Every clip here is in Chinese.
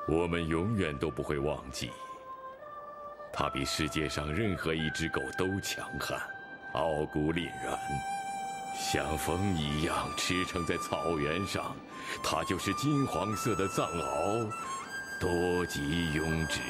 我们永远都不会忘记，它比世界上任何一只狗都强悍，傲骨凛然，像风一样驰骋在草原上。它就是金黄色的藏獒，多吉雍之。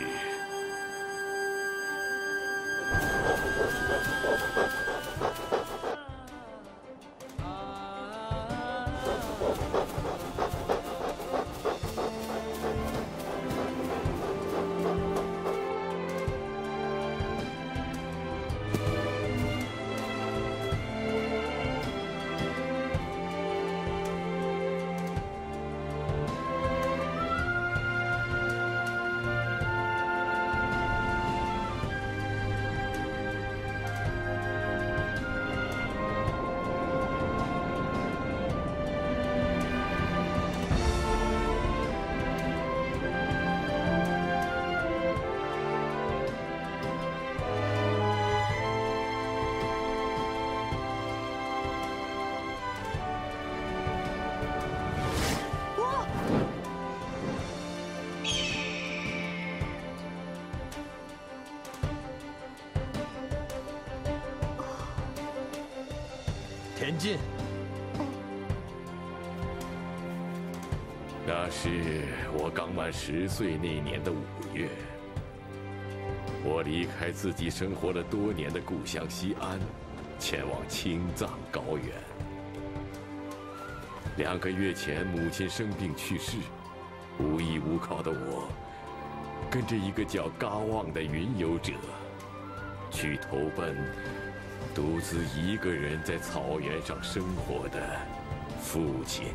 田进， 那是我刚满10岁那年的5月，我离开自己生活了多年的故乡西安，前往青藏高原。2个月前，母亲生病去世，无依无靠的我，跟着一个叫嘎旺的云游者，去投奔独自一个人在草原上生活的父亲。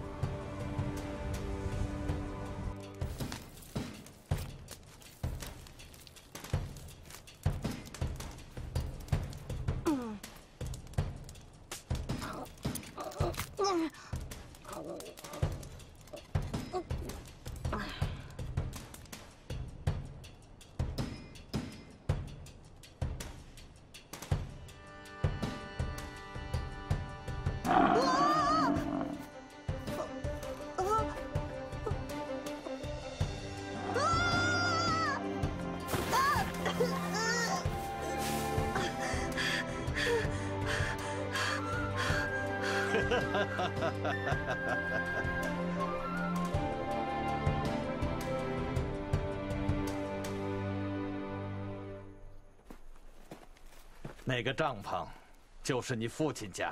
那个帐篷，就是你父亲家。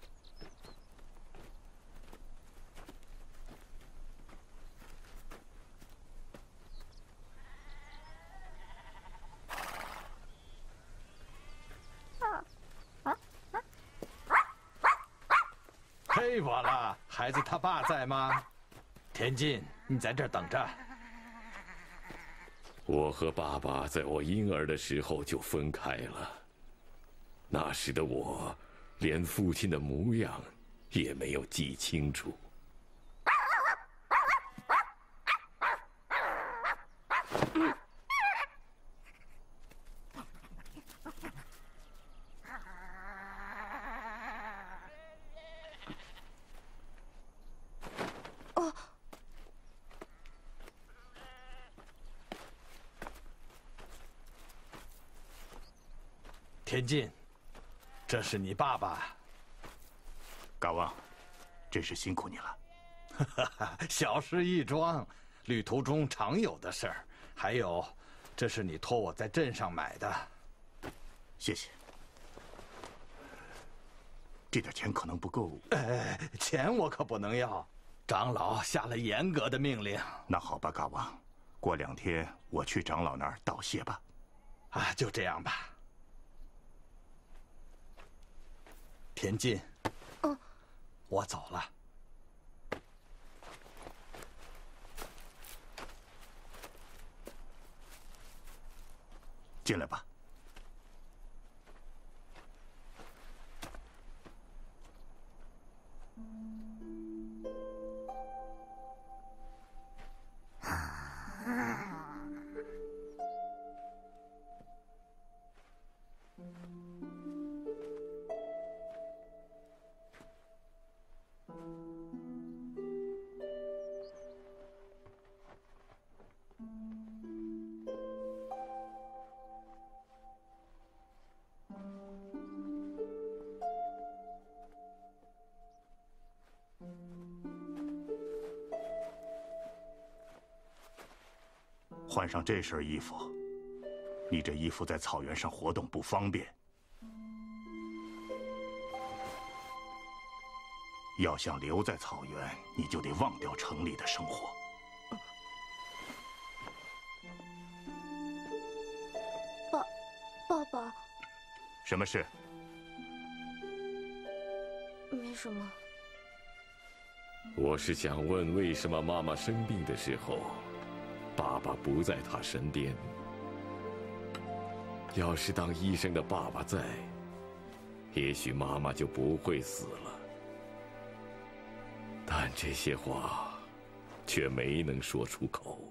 嘿，瓦拉，孩子他爸在吗？田进，你在这儿等着。 我和爸爸在我婴儿的时候就分开了。那时的我，连父亲的模样也没有记清楚。 田进，这是你爸爸。 嘎旺，真是辛苦你了。 小事一桩，旅途中常有的事儿。还有，这是你托我在镇上买的。 谢谢。这点钱可能不够。 钱我可不能要，长老下了严格的命令。 那好吧，嘎旺，过2天我去长老那儿道谢吧。 啊，就这样吧。田进，我走了。 进来吧。 换上这身衣服，你这衣服在草原上活动不方便。要想留在草原，你就得忘掉城里的生活。 爸爸， 什么事？ 没什么。 我是想问，为什么妈妈生病的时候，爸爸不在她身边？要是当医生的爸爸在，也许妈妈就不会死了。但这些话却没能说出口。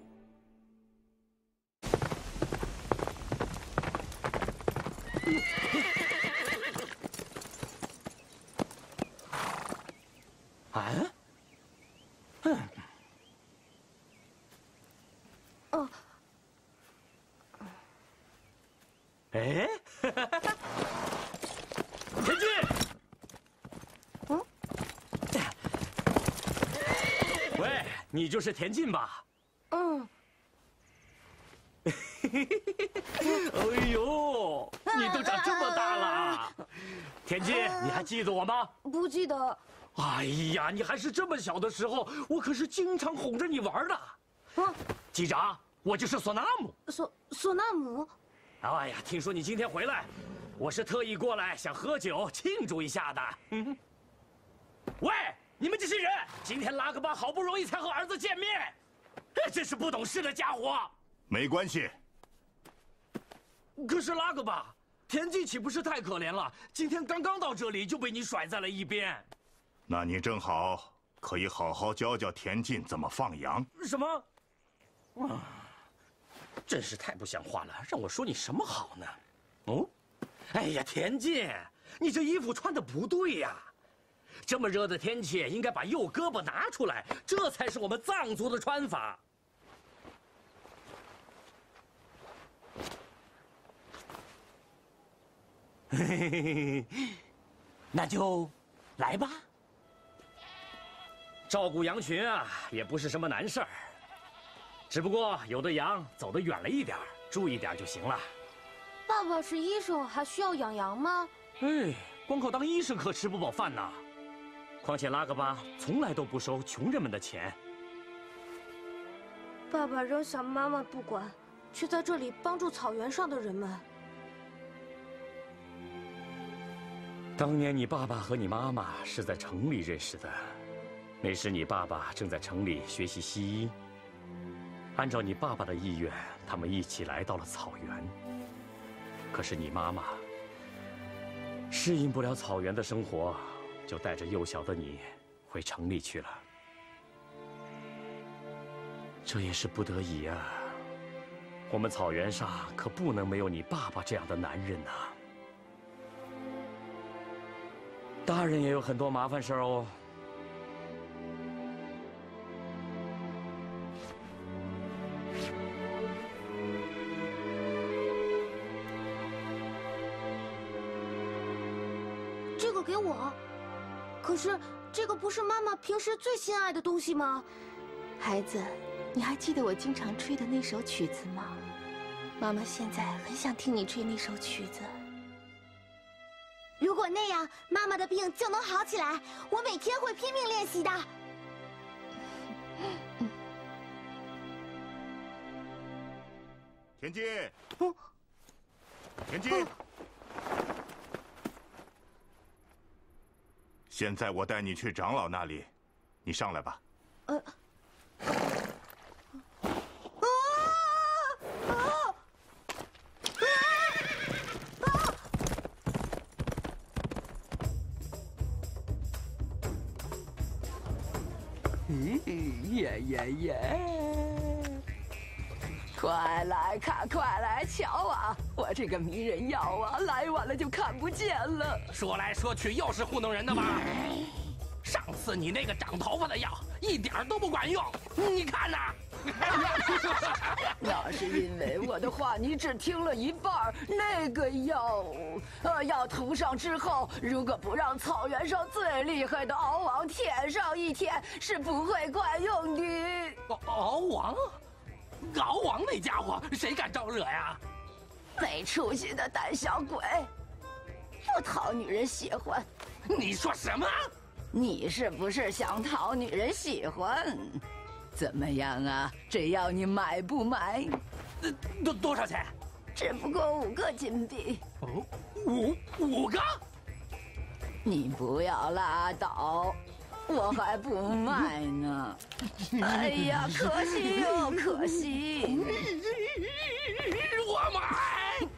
啊？ 哦。 哎，田进。 嗯。 喂，你就是田进吧？ 嗯。 哎呦，你都长这么大了！田进，你还记得我吗？ 不记得。 哎呀，你还是这么小的时候，我可是经常哄着你玩的。 啊， 机长，我就是索纳姆。 索纳姆。 哎呀，听说你今天回来，我是特意过来想喝酒庆祝一下的。喂，你们这些人，今天拉格巴好不容易才和儿子见面，真是不懂事的家伙。 没关系。 可是拉格巴，田忌岂不是太可怜了？今天刚刚到这里就被你甩在了一边。 那你正好可以好好教教田进怎么放羊。 什么？真是太不像话了！让我说你什么好呢？哦，哎呀，田进，你这衣服穿的不对呀！这么热的天气，应该把右胳膊拿出来，这才是我们藏族的穿法。嘿嘿嘿嘿，那就来吧。照顾羊群啊，也不是什么难事儿。只不过有的羊走得远了一点，注意点就行了。 爸爸是医生，还需要养羊吗？ 哎，光靠当医生可吃不饱饭呐。况且拉格巴从来都不收穷人们的钱。 爸爸扔下妈妈不管，却在这里帮助草原上的人们。 当年你爸爸和你妈妈是在城里认识的，那时你爸爸正在城里学习西医。按照你爸爸的意愿，他们一起来到了草原。可是你妈妈适应不了草原的生活，就带着幼小的你回城里去了。这也是不得已啊。我们草原上可不能没有你爸爸这样的男人呐。大人也有很多麻烦事儿哦。 这个给我。可是这个不是妈妈平时最心爱的东西吗？ 孩子，你还记得我经常吹的那首曲子吗？妈妈现在很想听你吹那首曲子。 如果那样，妈妈的病就能好起来。我每天会拼命练习的。 田进，田进，现在我带你去长老那里，你上来吧。 快来看，快来瞧啊！我这个迷人药啊，来晚了就看不见了。 说来说去又是糊弄人的嘛！上次你那个长头发的药一点都不管用，你看呐！ 那是因为我的话你只听了一半。那个药，药涂上之后，如果不让草原上最厉害的敖王舔上一舔，是不会管用的。 敖王？ 敖王那家伙，谁敢招惹呀？ 没出息的胆小鬼，不讨女人喜欢。 你说什么？ 你是不是想讨女人喜欢？怎么样啊？这药你买不买？ 多少钱？ 只不过5个金币。 哦，5个？ 你不要拉倒，我还不卖呢。哎呀，可惜哟，可惜。 我买。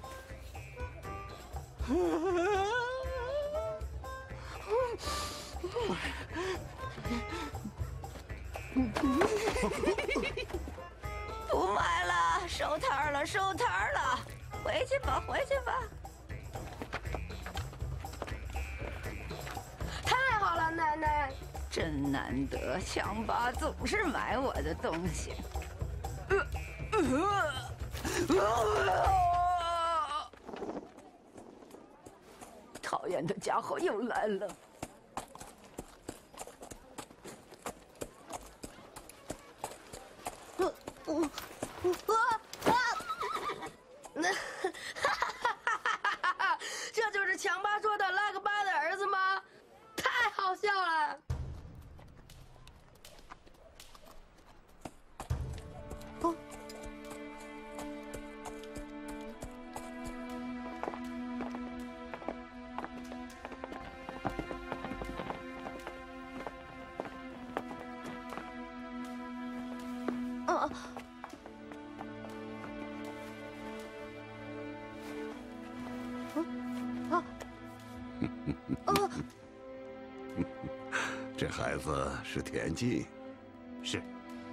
不卖了，收摊了，收摊了，回去吧，回去吧。 太好了，奶奶。 真难得，强巴总是买我的东西。讨厌的家伙又来了。 这就是强巴说的拉格巴的儿子吗？太好笑了！哦， 这孩子是田忌， 是。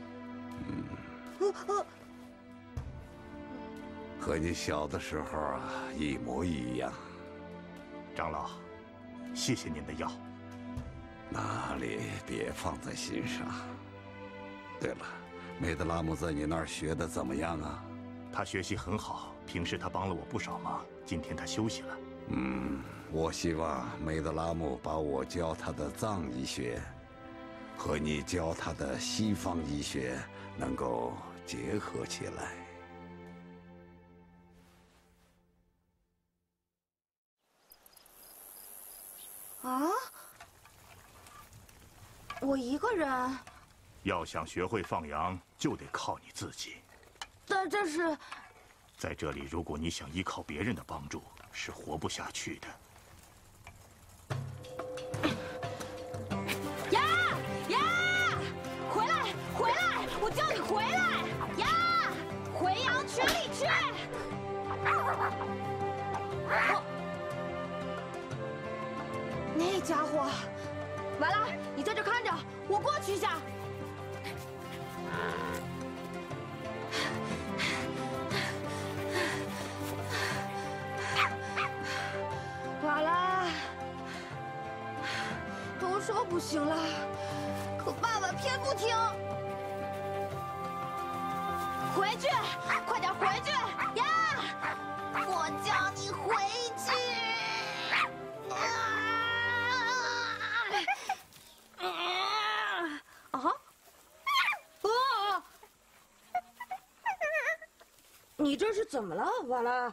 和你小的时候啊一模一样。 长老，谢谢您的药。 哪里，别放在心上。对了，梅德拉姆在你那儿学的怎么样啊？ 他学习很好，平时他帮了我不少忙。今天他休息了。 我希望梅德拉姆把我教他的藏医学和你教他的西方医学能够结合起来。 啊？我一个人？ 要想学会放羊，就得靠你自己。 但这是…… 在这里，如果你想依靠别人的帮助，是活不下去的。 呀呀！回来，回来！我叫你回来！呀，回羊群里去！那家伙，完了，你在这看着，我过去一下。瓦拉，都说不行了，可爸爸偏不听。回去，快点回去呀！我叫你回去。你这是怎么了，瓦拉？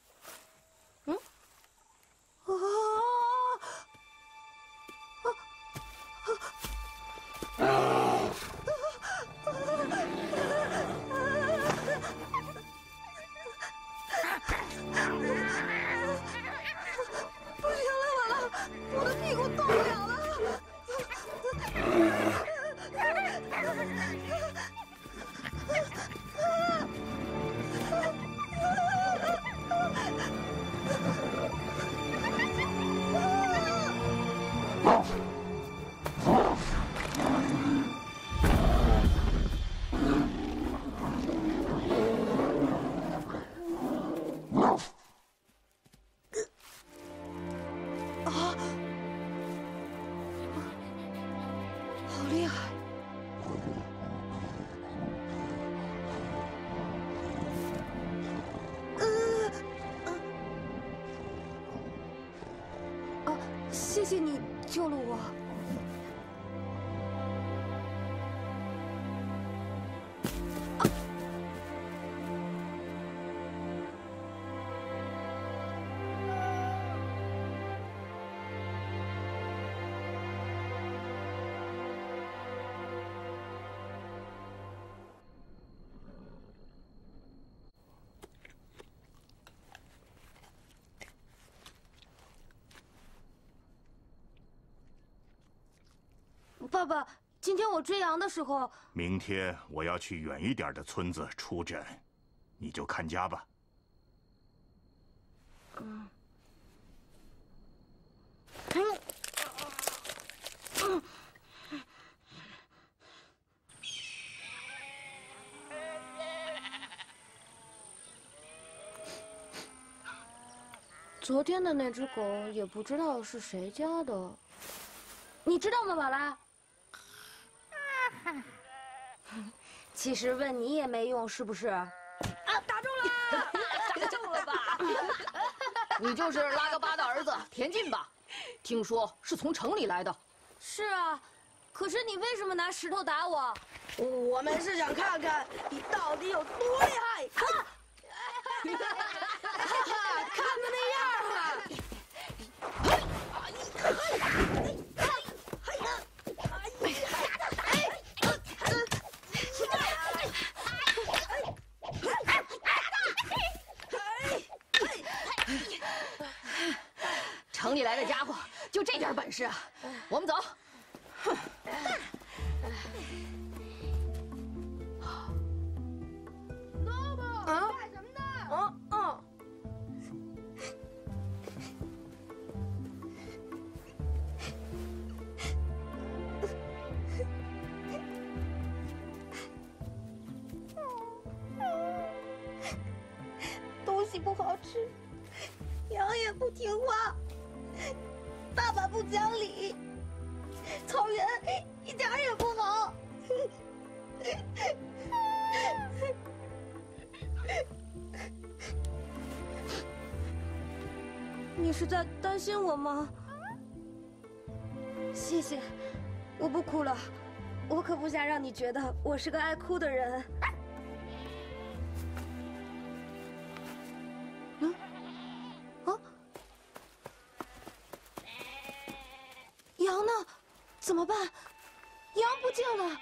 不行了，瓦拉，我的屁股动不了了。好厉害！谢谢你救了我。 爸爸，今天我追羊的时候， 明天我要去远一点的村子出诊，你就看家吧。 昨天的那只狗也不知道是谁家的，你知道吗，宝拉？其实问你也没用，是不是？啊，打中了！ 打中了吧？你就是拉格巴的儿子田进吧？听说是从城里来的。 是啊，可是你为什么拿石头打我？ 我们是想看看你到底有多厉害。看的那样啊！ 城里来的家伙就这点本事啊！我们走。 干什么呢？ 东西不好吃，羊也不听话，爸爸不讲理，草原一点也不好。你是在担心我吗？谢谢，我不哭了，我可不想让你觉得我是个爱哭的人。羊呢？怎么办？羊不见了。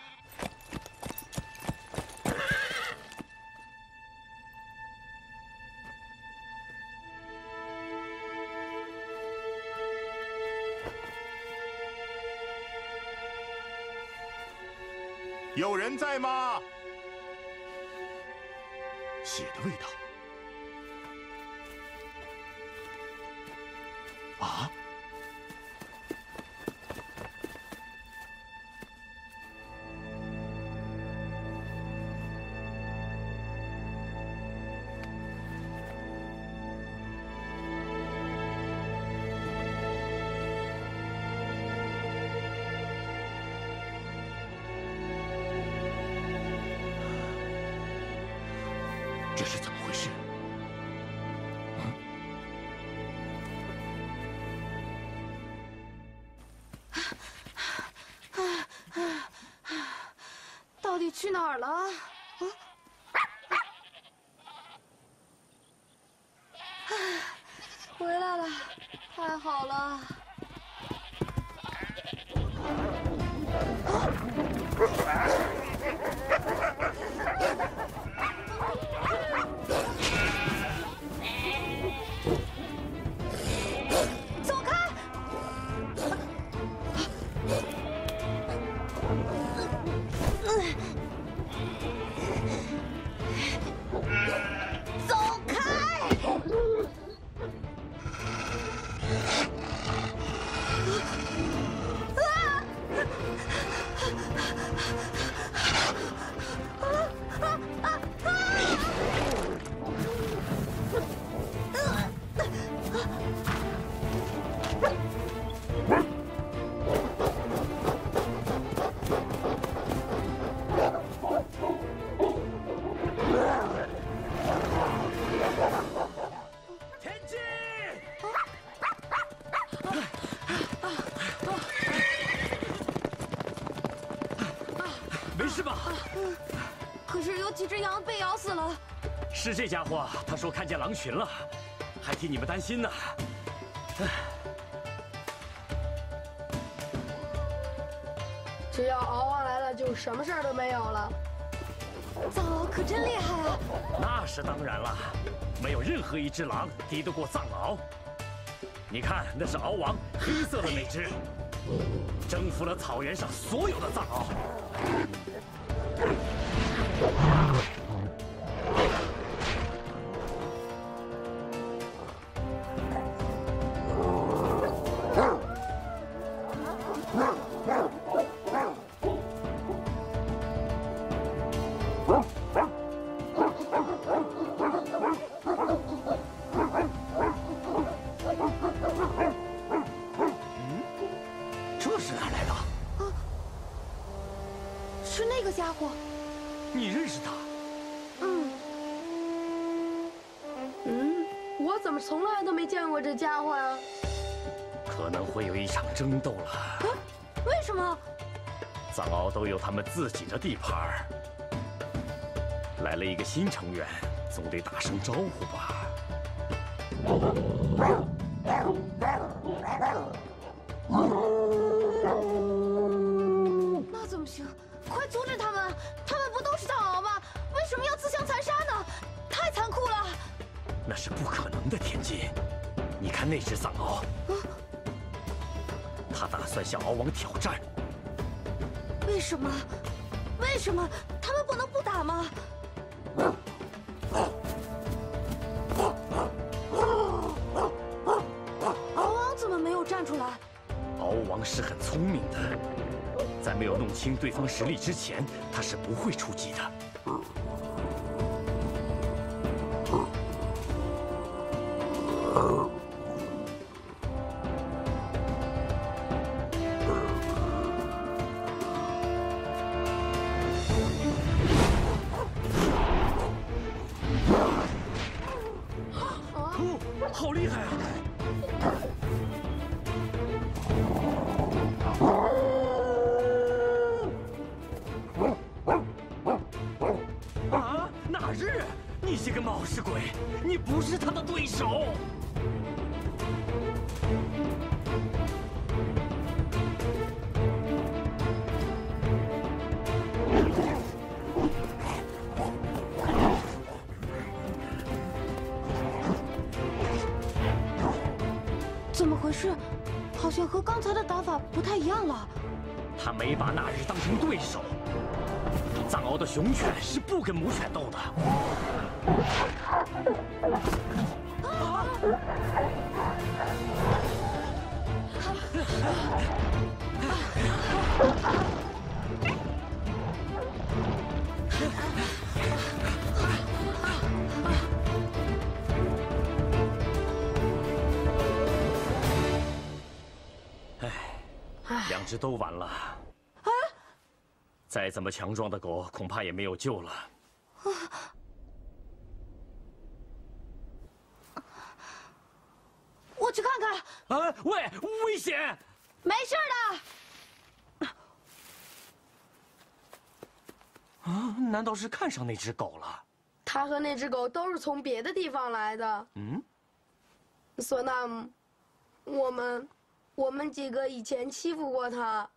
有人在吗？血的味道。啊！这是怎么回事？ 到底去哪儿了？回来了，太好了！走开！走开！ 没事吧？ 可是有几只羊被咬死了。 是这家伙，他说看见狼群了，还替你们担心呢。 只要敖王来了，就什么事儿都没有了。 藏獒可真厉害啊！ 那是当然了，没有任何一只狼敌得过藏獒。你看，那是敖王黑色的那只， 征服了草原上所有的藏獒。 这是哪来的？啊，是那个家伙。 你认识他？ 我怎么从来都没见过这家伙呀？ 可能会有一场争斗了。 啊？为什么？ 藏獒都有他们自己的地盘儿。来了一个新成员，总得打声招呼吧。 那怎么行？快阻止他们！他们不都是藏獒吗？为什么要自相残杀呢？太残酷了！ 那是不可能的，田忌。你看那只藏獒，他打算向獒王挑战。 为什么？为什么？他们不能不打吗？獒王怎么没有站出来？ 獒王是很聪明的，在没有弄清对方实力之前，他是不会出击的。好厉害啊！啊，哪日？你这个冒失鬼，你不是他的对手。 怎么回事？好像和刚才的打法不太一样了。 他没把那日当成对手。藏獒的雄犬是不跟母犬斗的。两只都完了。啊！再怎么强壮的狗，恐怕也没有救了。 我去看看。 啊！喂，危险！ 没事的。 啊？难道是看上那只狗了？ 他和那只狗都是从别的地方来的。索纳姆，我们几个以前欺负过他。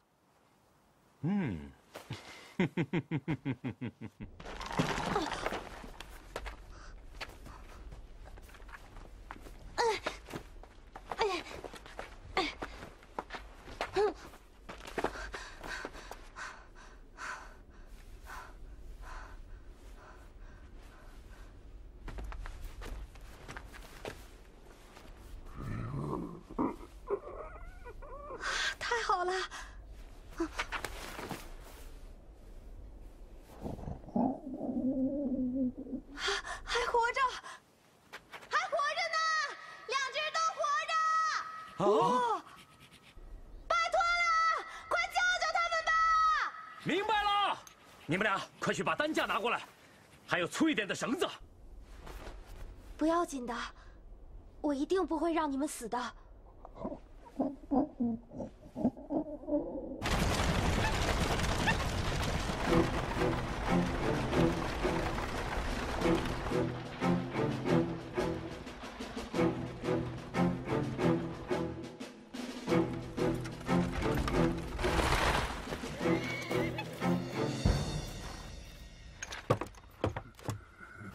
太好了！还活着，还活着呢！两只都活着！哦，拜托了，快救救他们吧！ 明白了，你们俩快去把担架拿过来，还有粗一点的绳子。 不要紧的，我一定不会让你们死的。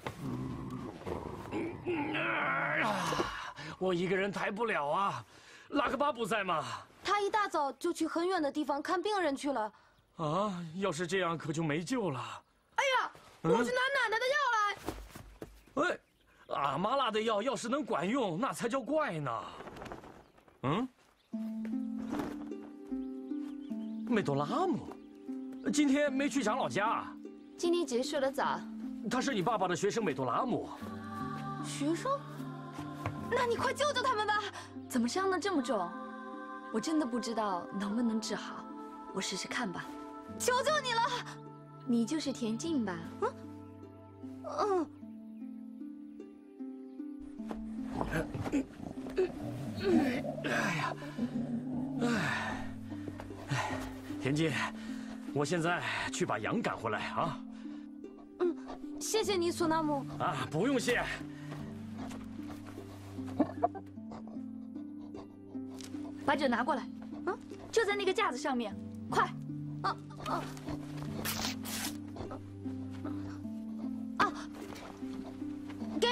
我一个人抬不了啊， 拉克巴不在吗？ 他一大早就去很远的地方看病人去了。 啊，要是这样可就没救了。 哎呀，我去拿奶奶的药来。 哎，阿妈拉的药要是能管用，那才叫怪呢。嗯，美多拉姆，今天没去长老家。 今天结束的早。 他是你爸爸的学生美多拉姆。 学生？那你快救救他们吧！怎么伤得这么重？我真的不知道能不能治好，我试试看吧。求求你了！你就是田静吧？ 哎呀，田静，我现在去把羊赶回来啊。 谢谢你，索纳姆。 啊，不用谢。 把酒拿过来，就在那个架子上面，快！给。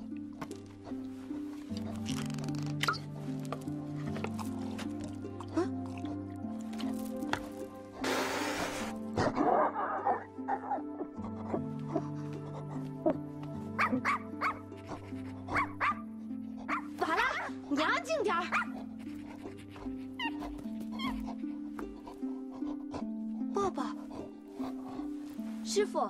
完了，你安静点儿。爸爸，师傅，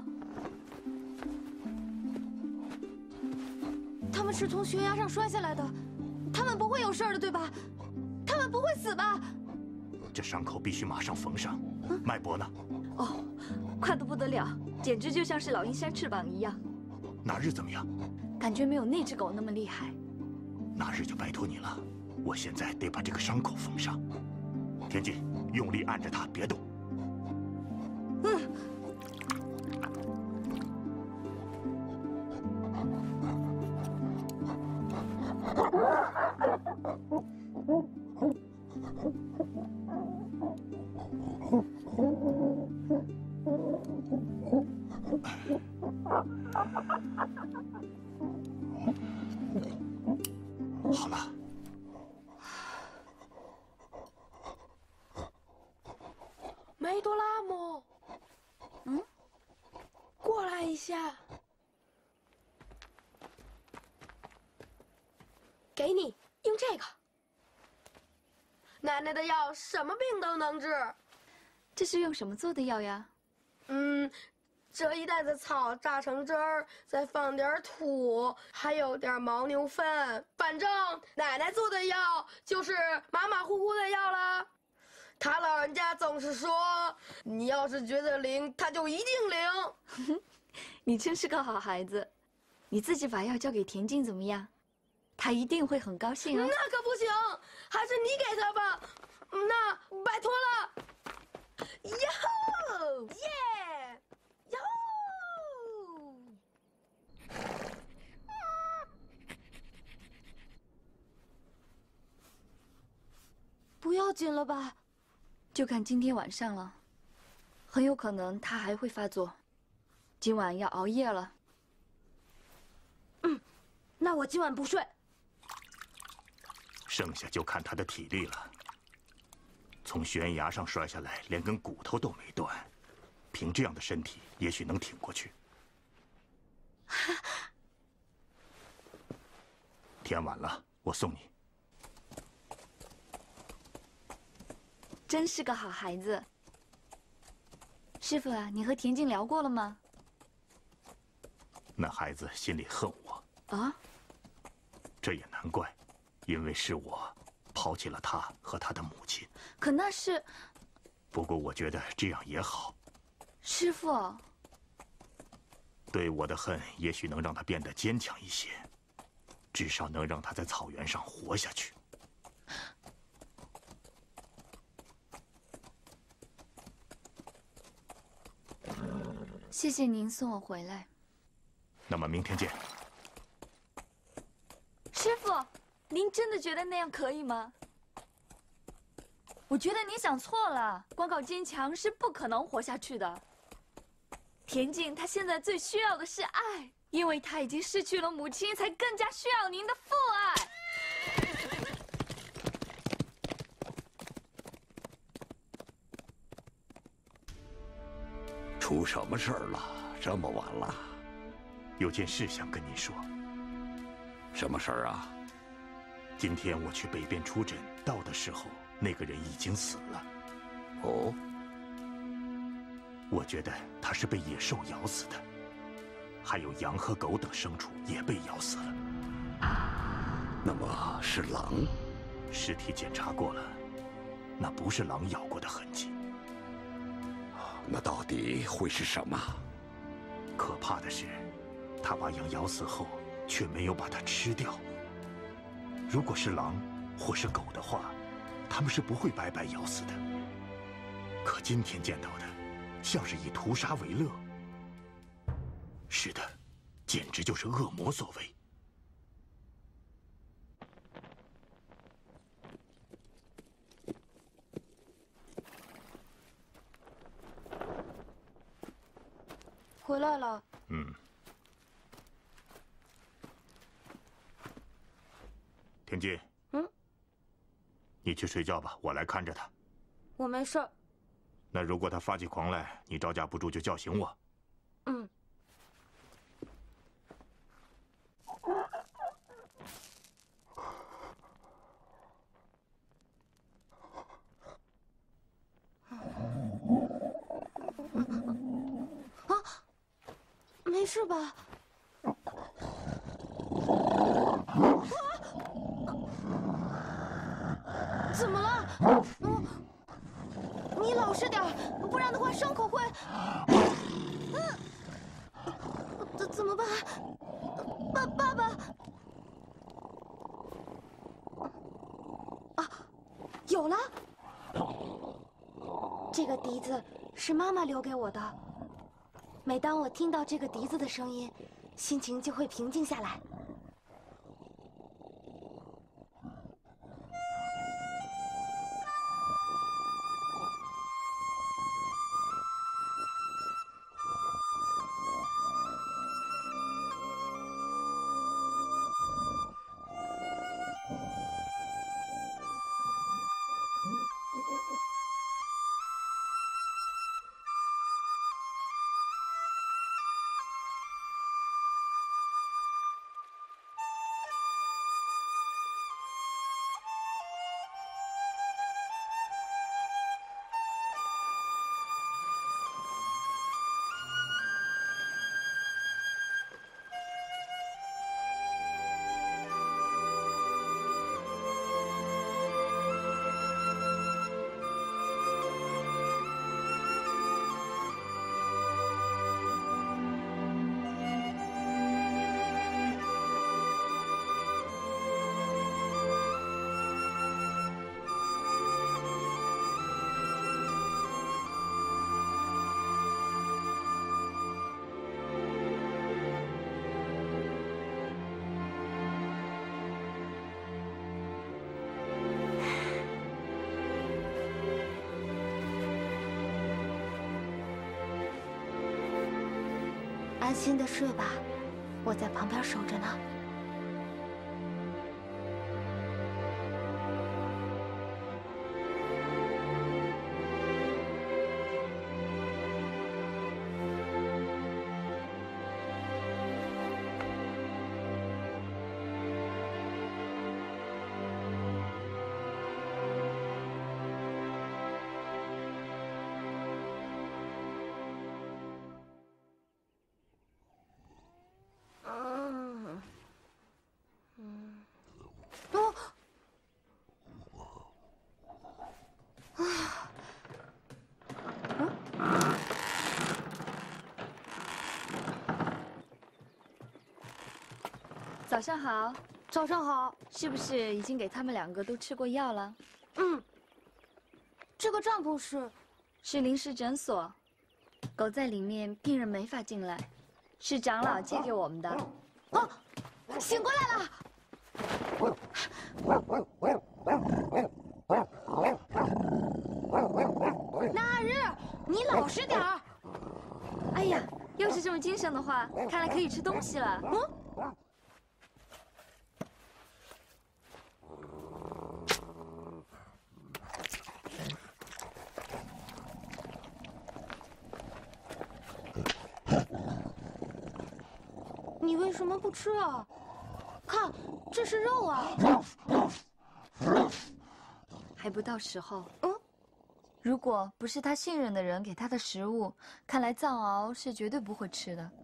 他们是从悬崖上摔下来的，他们不会有事儿的，对吧？他们不会死吧？ 这伤口必须马上缝上。脉搏呢？ 哦，快得不得了，简直就像是老鹰扇翅膀一样。 那日怎么样？ 感觉没有那只狗那么厉害。 那日就拜托你了，我现在得把这个伤口缝上。田静，用力按着它，别动。好了。 梅多拉姆，过来一下。给你，用这个。奶奶的药什么病都能治。 这是用什么做的药呀？ 这一袋子草榨成汁儿，再放点土，还有点牦牛粪。反正奶奶做的药就是马马虎虎的药了。她老人家总是说，你要是觉得灵，它就一定灵。 你真是个好孩子。你自己把药交给田静怎么样？他一定会很高兴哦。 那可不行，还是你给他吧。那拜托了。哟耶！哟！ 不要紧了吧？就看今天晚上了，很有可能他还会发作。今晚要熬夜了。那我今晚不睡。 剩下就看他的体力了。从悬崖上摔下来，连根骨头都没断，凭这样的身体，也许能挺过去。天晚了，我送你。 真是个好孩子。师傅啊，你和田静聊过了吗？ 那孩子心里恨我。 啊？ 这也难怪，因为是我抛弃了他和他的母亲。 可那是…… 不过我觉得这样也好。 师傅， 对我的恨也许能让他变得坚强一些，至少能让他在草原上活下去。 谢谢您送我回来。 那么明天见。 师傅，您真的觉得那样可以吗？我觉得你想错了，光靠坚强是不可能活下去的。田静她现在最需要的是爱，因为她已经失去了母亲，才更加需要您的父爱。 出什么事儿了？这么晚了， 有件事想跟您说。 什么事儿啊？ 今天我去北边出诊，到的时候，那个人已经死了。 哦， 我觉得他是被野兽咬死的，还有羊和狗等牲畜也被咬死了。 那么是狼？ 尸体检查过了，那不是狼咬过的痕迹。 那到底会是什么？ 可怕的是，他把羊咬死后，却没有把它吃掉。如果是狼或是狗的话，它们是不会白白咬死的。可今天见到的，像是以屠杀为乐。是的，简直就是恶魔所为。 回来了。 田鸡，你去睡觉吧，我来看着他。 我没事儿。 那如果他发起狂来，你招架不住就叫醒我。 没事吧？怎么了？你老实点，不然的话伤口会……怎么办？爸爸！啊，有了！这个笛子是妈妈留给我的。每当我听到这个笛子的声音，心情就会平静下来。安心的睡吧，我在旁边守着呢。 早上好， 早上好。 是不是已经给他们2个都吃过药了？ 这个帐篷是临时诊所，狗在里面，病人没法进来，是长老借给我们的。 啊，醒过来了！那日，你老实点儿。 哎呀，要是这么精神的话，看来可以吃东西了。 你为什么不吃啊？看，这是肉啊！ 还不到时候。如果不是他信任的人给他的食物，看来藏獒是绝对不会吃的。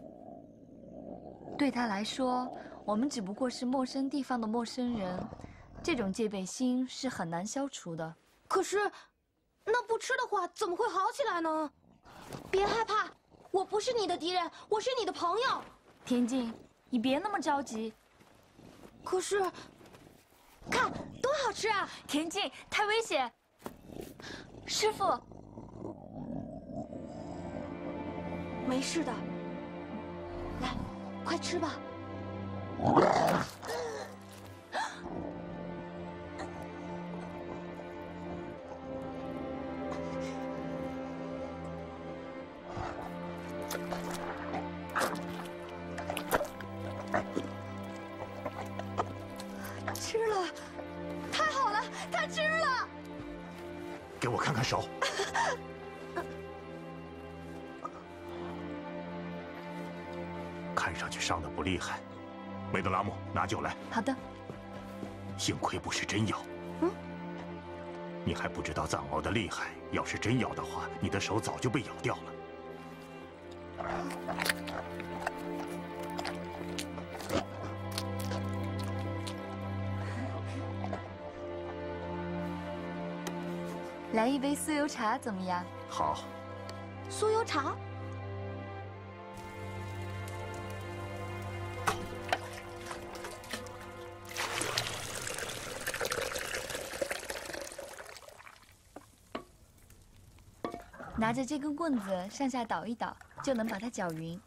对他来说，我们只不过是陌生地方的陌生人，这种戒备心是很难消除的。 可是，那不吃的话，怎么会好起来呢？别害怕，我不是你的敌人，我是你的朋友。 田静，你别那么着急。 可是，看多好吃啊！ 田静，太危险。师傅， 没事的，来，快吃吧。 吃了，太好了，他吃了。 给我看看手。看上去伤得不厉害。梅德拉木，拿酒来。 好的。 幸亏不是真咬。你还不知道藏獒的厉害，要是真咬的话，你的手早就被咬掉了。 来一杯酥油茶怎么样？ 好。 酥油茶。 拿着这根棍子上下捣一捣，就能把它搅匀。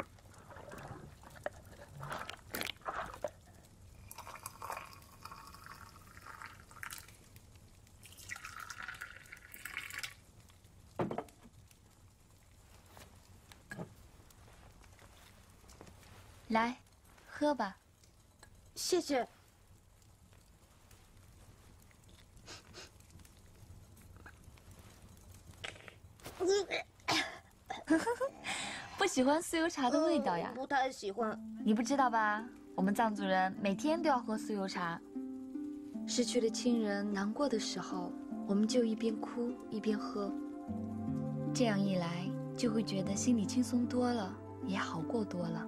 来，喝吧。 谢谢。 不喜欢酥油茶的味道呀？ 不太喜欢。 你不知道吧？我们藏族人每天都要喝酥油茶。失去了亲人，难过的时候，我们就一边哭一边喝。这样一来，就会觉得心里轻松多了，也好过多了。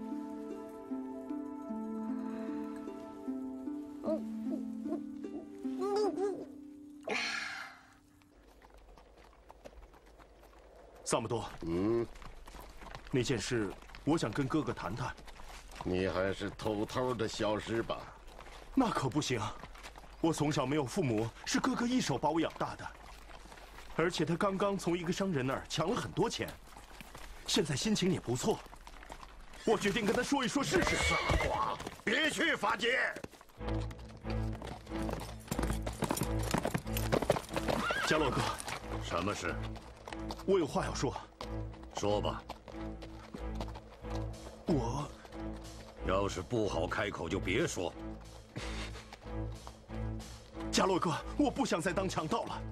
萨姆多，那件事我想跟哥哥谈谈。 你还是偷偷的消失吧。 那可不行，我从小没有父母，是哥哥一手把我养大的，而且他刚刚从一个商人那儿抢了很多钱，现在心情也不错。我决定跟他说一说试试。 傻瓜，别去法界。 加洛哥， 什么事？ 我有话要说。 说吧。 我要是不好开口，就别说。 加洛哥，我不想再当强盗了。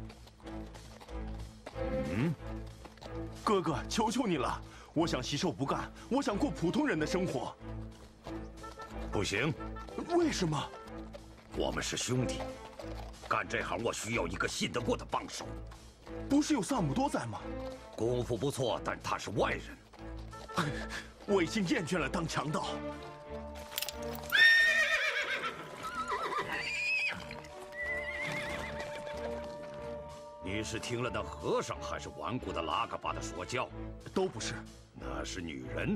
哥哥，求求你了，我想洗手不干，我想过普通人的生活。 不行。 为什么？ 我们是兄弟，干这行我需要一个信得过的帮手。 不是有萨姆多在吗？ 功夫不错，但他是外人。 我已经厌倦了当强盗。 你是听了那和尚，还是顽固的拉嘎巴的说教？ 都不是。 那是女人。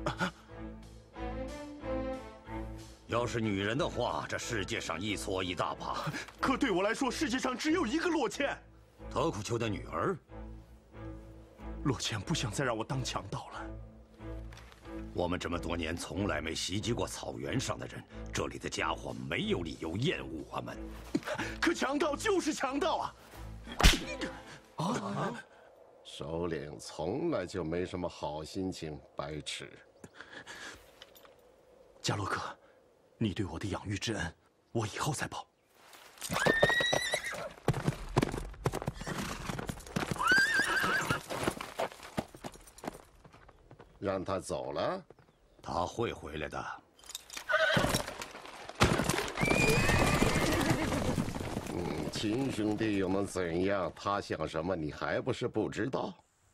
要是女人的话，这世界上一撮一大把。 可对我来说，世界上只有一个洛谦。 德库丘的女儿。 洛谦不想再让我当强盗了。 我们这么多年从来没袭击过草原上的人，这里的家伙没有理由厌恶我们。 可强盗就是强盗啊！ 首领从来就没什么好心情，白痴。 加洛克，你对我的养育之恩，我以后再报。 让他走了？ 他会回来的。 亲兄弟又能怎样？他想什么，你还不是不知道？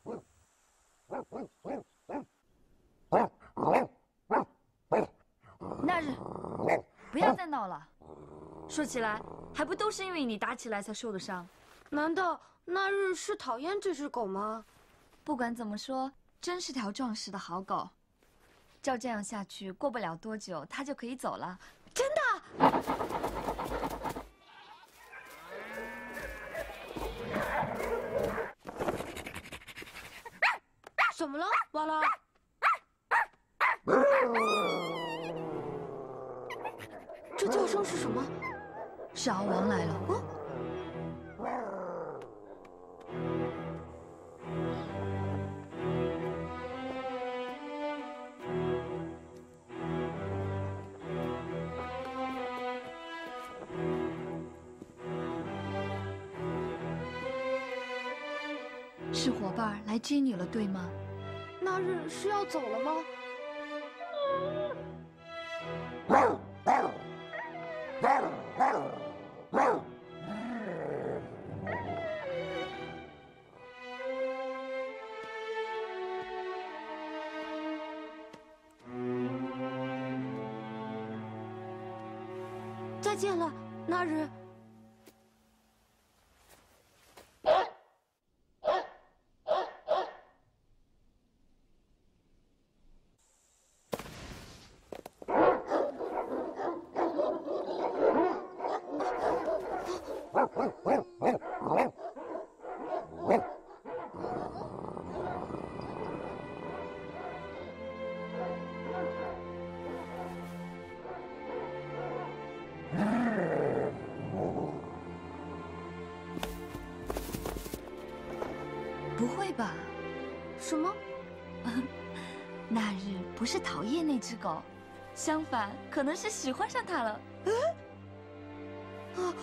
那日，不要再闹了。说起来，还不都是因为你打起来才受的伤？ 难道那日是讨厌这只狗吗？ 不管怎么说，真是条壮实的好狗。照这样下去，过不了多久，它就可以走了。 真的？怎么了，瓦拉？这叫声是什么？ 是敖王来了。是伙伴来接你了，对吗？ 那日是要走了吗？再见了，那日。 不会吧？ 什么？ 那日不是讨厌那只狗，相反，可能是喜欢上它了。 啊！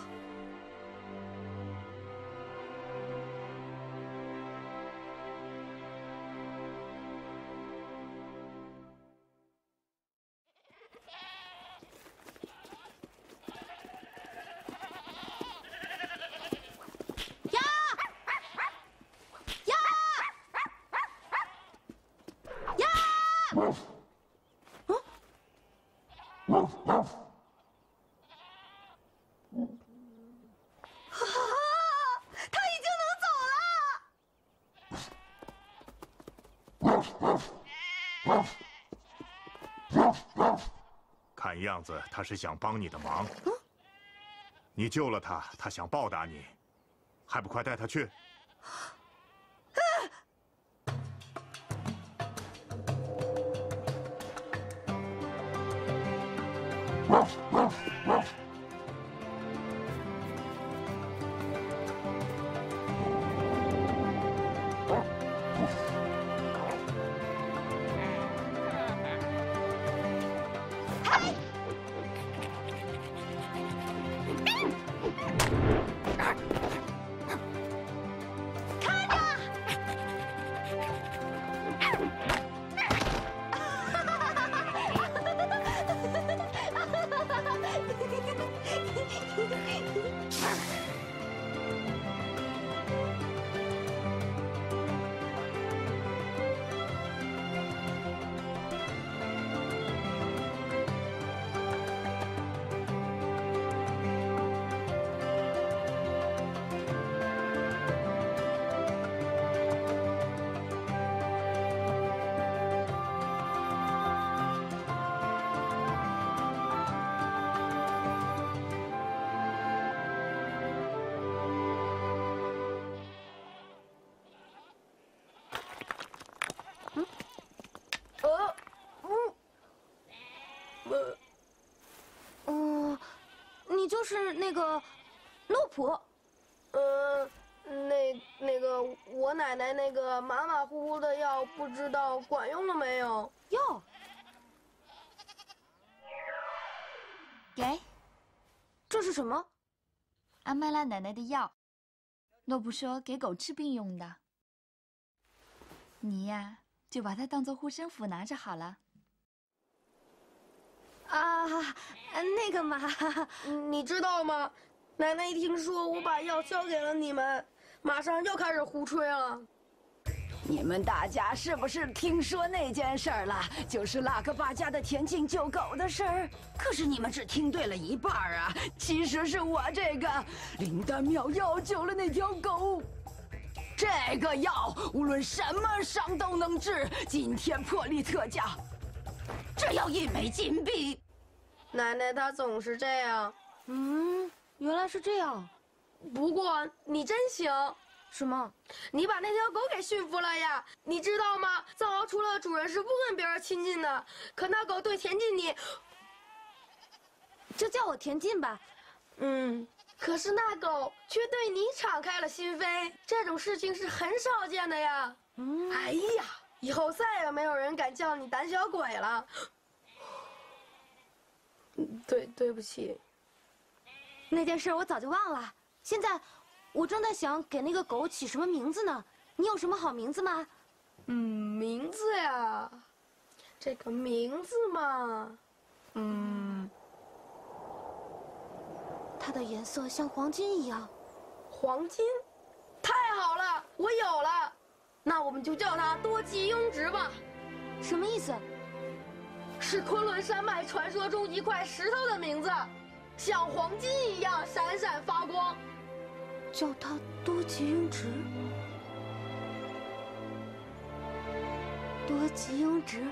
看样子他是想帮你的忙。你救了他，他想报答你，还不快带他去？你就是那个洛普， 那个我奶奶那个马马虎虎的药，不知道管用了没有？ 药，给， 这是什么？ 阿麦拉奶奶的药，洛普说给狗治病用的。你呀，就把它当做护身符拿着好了。 啊，那个嘛， 你知道吗？奶奶一听说我把药交给了你们，马上又开始胡吹了。 你们大家是不是听说那件事儿了？就是拉克巴家的田径救狗的事儿。可是你们只听对了一半啊！其实是我这个灵丹妙药救了那条狗。这个药无论什么伤都能治，今天破例特价，只要1枚金币。 奶奶她总是这样。 原来是这样。 不过你真行。 什么？ 你把那条狗给驯服了呀？你知道吗？藏獒除了主人是不跟别人亲近的，可那狗对田径你， 就叫我田径吧。 可是那狗却对你敞开了心扉，这种事情是很少见的呀。哎呀，以后再也没有人敢叫你胆小鬼了。对不起。 那件事我早就忘了，现在我正在想给那个狗起什么名字呢？你有什么好名字吗？ 名字呀，这个名字嘛， 它的颜色像黄金一样。 黄金？太好了，我有了。那我们就叫它多吉雍直吧。 什么意思？ 是昆仑山脉传说中一块石头的名字，像黄金一样闪闪发光。 叫它多吉雍直。多吉雍直，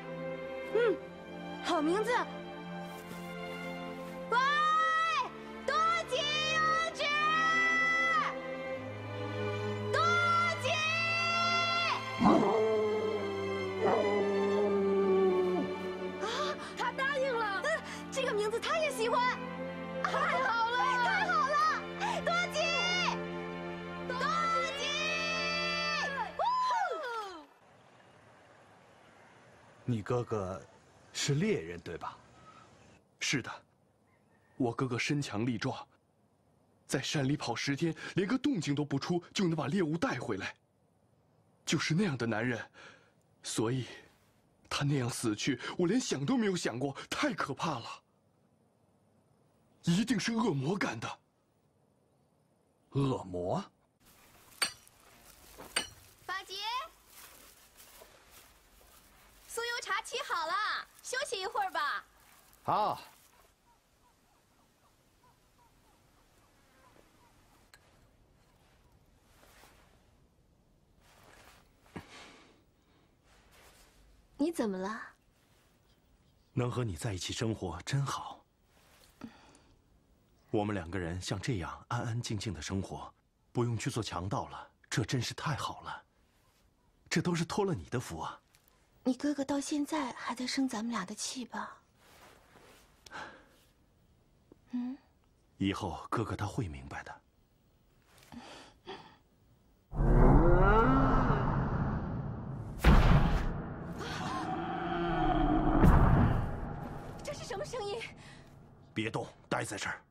好名字。喂，多吉雍直，多吉。 他答应了。 这个名字他也喜欢。 太好了， 太好了，多吉。 你哥哥是猎人对吧？ 是的，我哥哥身强力壮，在山里跑10天，连个动静都不出，就能把猎物带回来。就是那样的男人，所以，他那样死去，我连想都没有想过，太可怕了。一定是恶魔干的。 恶魔？ 法杰，酥油茶沏好了，休息一会儿吧。 好。 你怎么了？ 能和你在一起生活真好。我们2个人像这样安安静静的生活，不用去做强盗了，这真是太好了。这都是托了你的福啊。 你哥哥到现在还在生咱们俩的气吧？ 以后哥哥他会明白的。 这是什么声音？ 别动，待在这儿。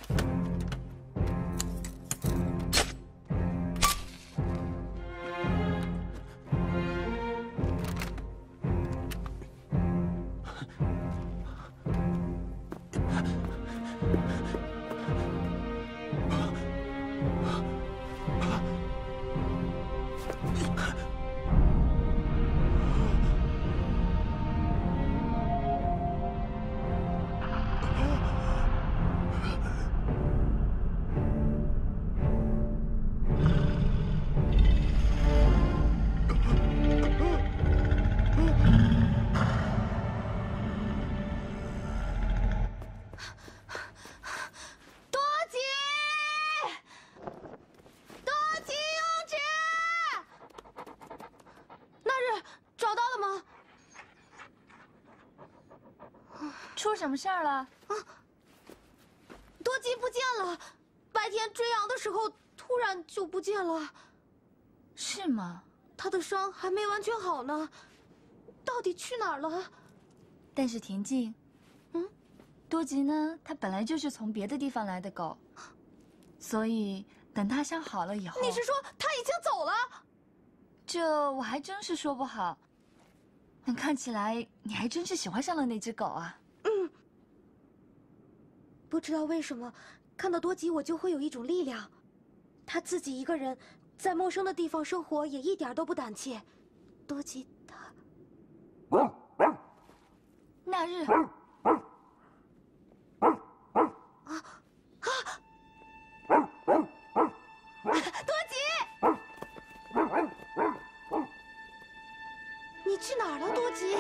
出什么事儿了？多吉不见了，白天追羊的时候突然就不见了。 是吗？ 他的伤还没完全好呢，到底去哪儿了？ 但是田径，多吉呢？他本来就是从别的地方来的狗，所以等他伤好了以后， 你是说他已经走了？ 这我还真是说不好。但看起来你还真是喜欢上了那只狗啊。 不知道为什么，看到多吉我就会有一种力量。他自己一个人在陌生的地方生活，也一点都不胆怯。多吉他…… 那日。 多吉，你去哪儿了，多吉？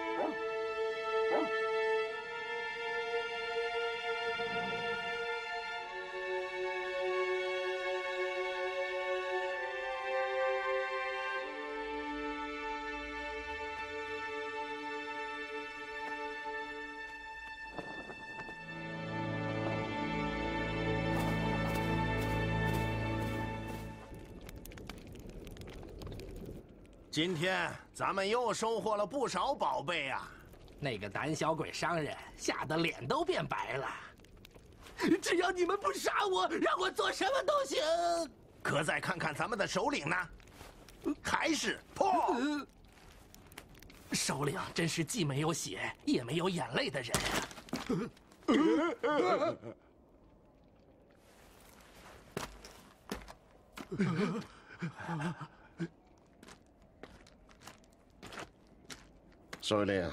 今天咱们又收获了不少宝贝啊！ 那个胆小鬼商人吓得脸都变白了。只要你们不杀我，让我做什么都行。 可再看看咱们的首领呢，还是破。 首领真是既没有血也没有眼泪的人啊！首领，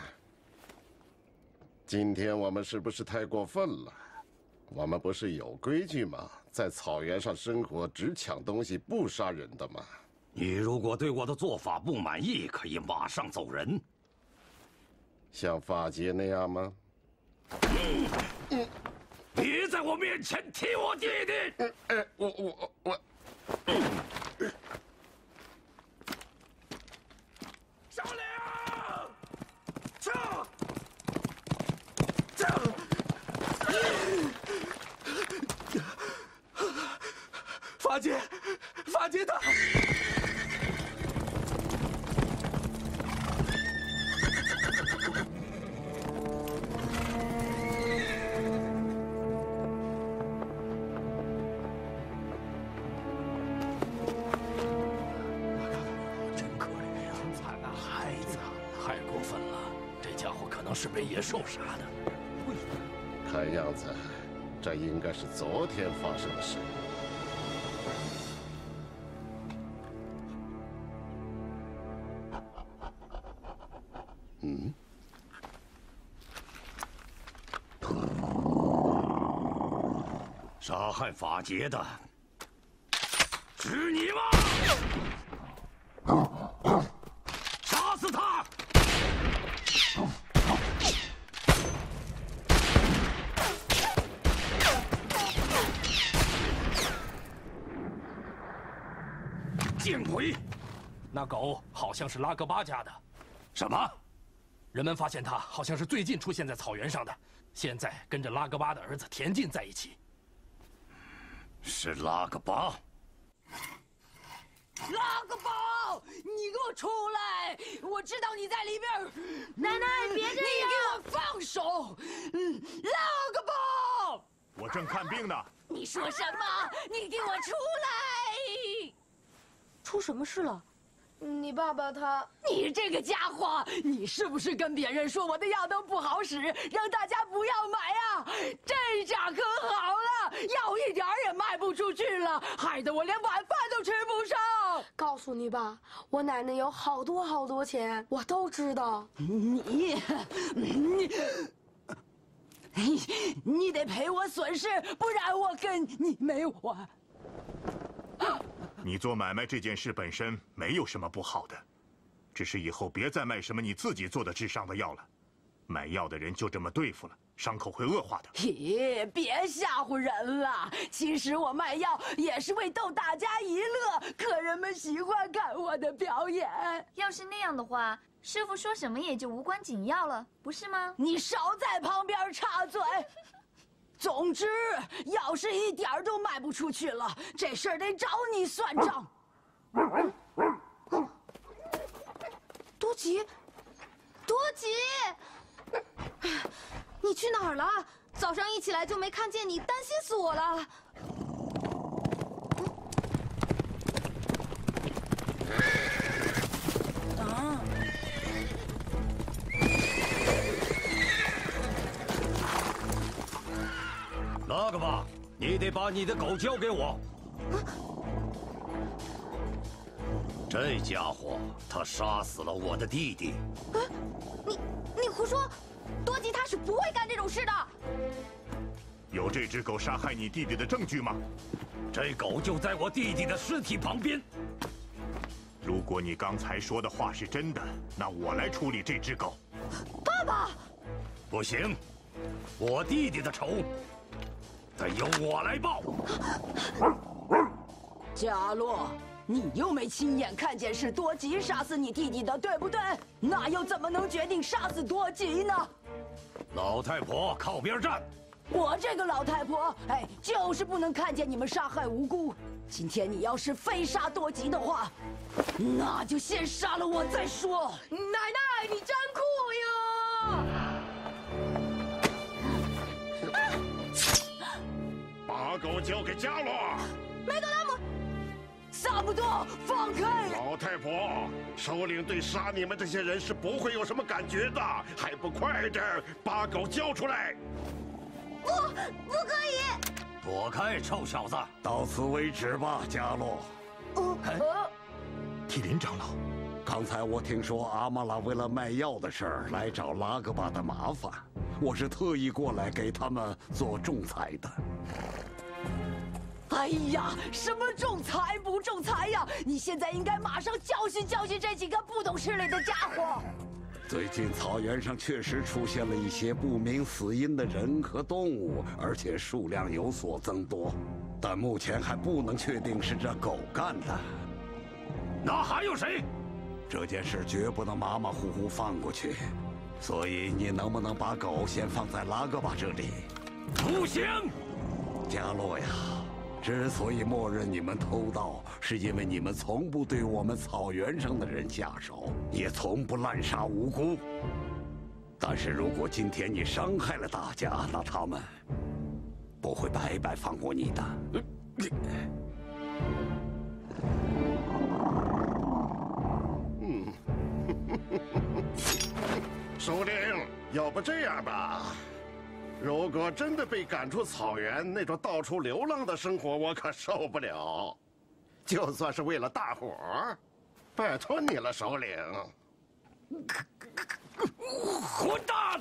今天我们是不是太过分了？我们不是有规矩吗？在草原上生活，只抢东西不杀人的吗？ 你如果对我的做法不满意，可以马上走人。 像法杰那样吗？ 别在我面前提我弟弟！ 我。 首领，撤！ 法杰，法杰他。 是被野兽杀的。 为什么？看样子，这应该是昨天发生的事。嗯？ 杀害法杰的是你吗？杀死他！见鬼！ 那狗好像是拉格巴家的。 什么？ 人们发现它好像是最近出现在草原上的，现在跟着拉格巴的儿子田进在一起。 是拉格巴。 拉格巴，你给我出来！我知道你在里边。 奶奶，别这样！ 你给我放手！拉格巴， 我正看病呢。 你说什么？你给我出来！ 出什么事了？ 你爸爸他…… 你这个家伙，你是不是跟别人说我的药都不好使，让大家不要买啊？这下可好了，药一点也卖不出去了，害得我连晚饭都吃不上。 告诉你吧，我奶奶有好多钱，我都知道。 你得赔我损失，不然我跟你没完。 你做买卖这件事本身没有什么不好的，只是以后别再卖什么你自己做的治伤的药了。买药的人就这么对付了，伤口会恶化的。 咦，别吓唬人了！其实我卖药也是为逗大家一乐，客人们喜欢看我的表演。 要是那样的话，师傅说什么也就无关紧要了，不是吗？ 你少在旁边插嘴。总之，要是一点儿都卖不出去了，这事儿得找你算账。 多吉，多吉，你去哪儿了？早上一起来就没看见你，担心死我了。 拉个吧，你得把你的狗交给我。这家伙，他杀死了我的弟弟。 你胡说！多吉他是不会干这种事的。 有这只狗杀害你弟弟的证据吗？ 这狗就在我弟弟的尸体旁边。 如果你刚才说的话是真的，那我来处理这只狗。 爸爸， 不行，我弟弟的仇得由我来报。 加洛，你又没亲眼看见是多吉杀死你弟弟的，对不对？那又怎么能决定杀死多吉呢？ 老太婆，靠边站！ 我这个老太婆，就是不能看见你们杀害无辜。今天你要是非杀多吉的话，那就先杀了我再说。 奶奶，你真酷呀！ 把狗交给加洛。 梅德拉姆， 萨姆多，放开！ 老太婆，首领对杀你们这些人是不会有什么感觉的，还不快点把狗交出来！ 不可以！ 躲开，臭小子！ 到此为止吧，加洛。 提林长老， 刚才我听说阿玛拉为了卖药的事儿来找拉格巴的麻烦，我是特意过来给他们做仲裁的。 哎呀，什么仲裁不仲裁呀？你现在应该马上教训教训这几个不懂事理的家伙。 最近草原上确实出现了一些不明死因的人和动物，而且数量有所增多，但目前还不能确定是这狗干的。 那还有谁？ 这件事绝不能马马虎虎放过去，所以你能不能把狗先放在拉格巴这里？ 不行， 加洛呀。之所以默认你们偷盗，是因为你们从不对我们草原上的人下手，也从不滥杀无辜。但是如果今天你伤害了大家，那他们不会白白放过你的。 首领，要不这样吧？如果真的被赶出草原，那种到处流浪的生活我可受不了。就算是为了大伙儿，拜托你了，首领。 混蛋！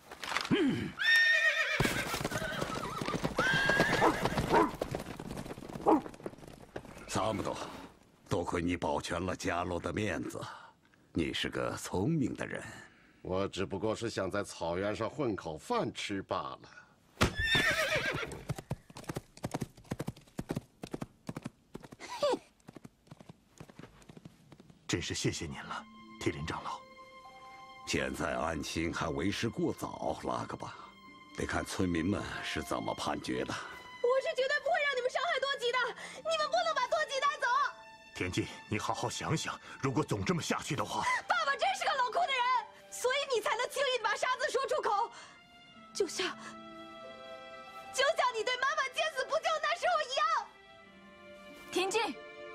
萨姆多，多亏你保全了加洛的面子，你是个聪明的人。 我只不过是想在草原上混口饭吃罢了。 真是谢谢您了，提林长老。 现在案情还为时过早，拉格巴，得看村民们是怎么判决的。 我是绝对不会让你们伤害多吉的，你们不能把多吉带走。 田忌，你好好想想，如果总这么下去的话， 爸爸真是个冷酷的人。所以你才能轻易地把杀字说出口，就像你对妈妈见死不救那时候一样。 田忌，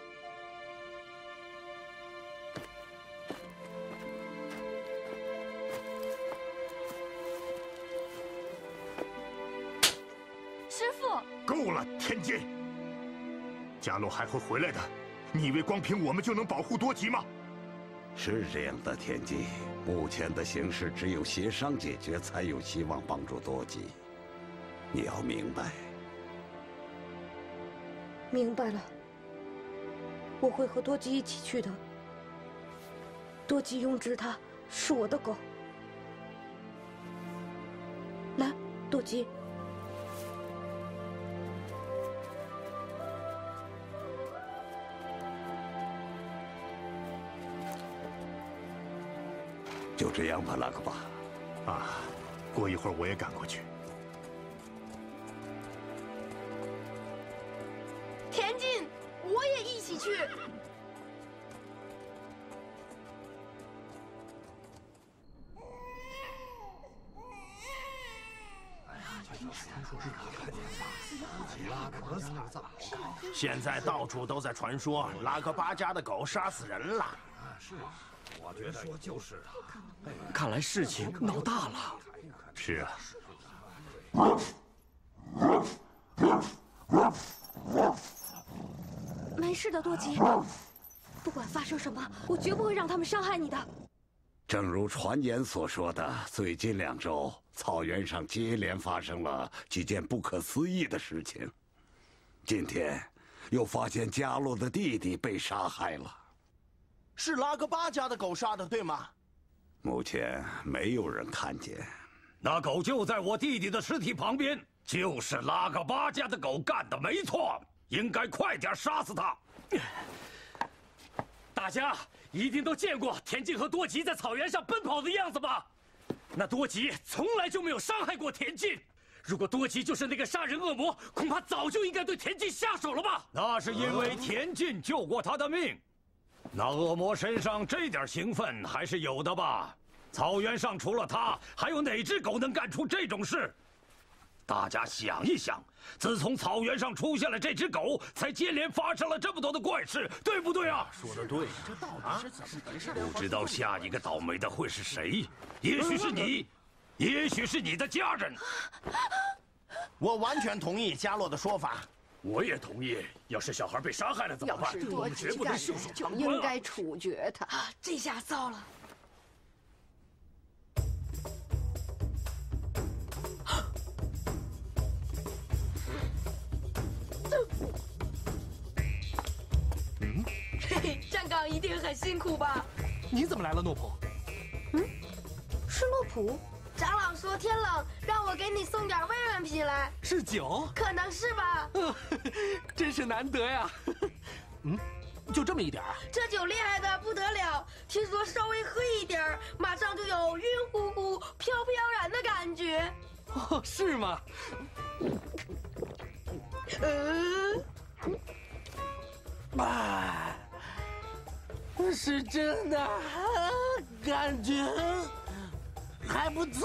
师父， 够了，田忌。加洛还会回来的，你以为光凭我们就能保护多吉吗？ 是这样的，田忌。目前的形势，只有协商解决，才有希望帮助多吉。你要明白。 明白了，我会和多吉一起去的。多吉庸之他是我的狗。来，多吉。 就这样吧，拉格巴。 啊，过一会儿我也赶过去。 田径，我也一起去。 现在到处都在传说拉格巴家的狗杀死人了。 是，我觉得说就是啊。 看来事情闹大了。 是啊。 没事的，多吉。不管发生什么，我绝不会让他们伤害你的。 正如传言所说的，最近2周，草原上接连发生了几件不可思议的事情。今天，又发现加洛的弟弟被杀害了。 是拉格巴家的狗杀的，对吗？ 目前没有人看见。 那狗就在我弟弟的尸体旁边，就是拉格巴家的狗干的，没错。应该快点杀死他。 大家一定都见过田径和多吉在草原上奔跑的样子吧？那多吉从来就没有伤害过田径。如果多吉就是那个杀人恶魔，恐怕早就应该对田径下手了吧？ 那是因为田径救过他的命。那恶魔身上这点刑分还是有的吧？草原上除了他，还有哪只狗能干出这种事？大家想一想，自从草原上出现了这只狗，才接连发生了这么多的怪事，对不对啊？ 说得对，这到底是怎么回事？ 不知道下一个倒霉的会是谁？也许是你，也许是你的家人。 我完全同意加洛的说法。 我也同意。要是小孩被杀害了怎么办？我们绝不能袖手就旁观应该处决他。 这下糟了。站岗一定很辛苦吧？ 你怎么来了，诺普？ 是洛普。长老说天冷，让我给你送点慰问品来。 是酒？ 可能是吧。 真是难得呀。就这么一点啊？ 这酒厉害的不得了，听说稍微喝一点，马上就有晕乎乎、飘飘然的感觉。 哦，是吗？ 是真的，感觉还不错。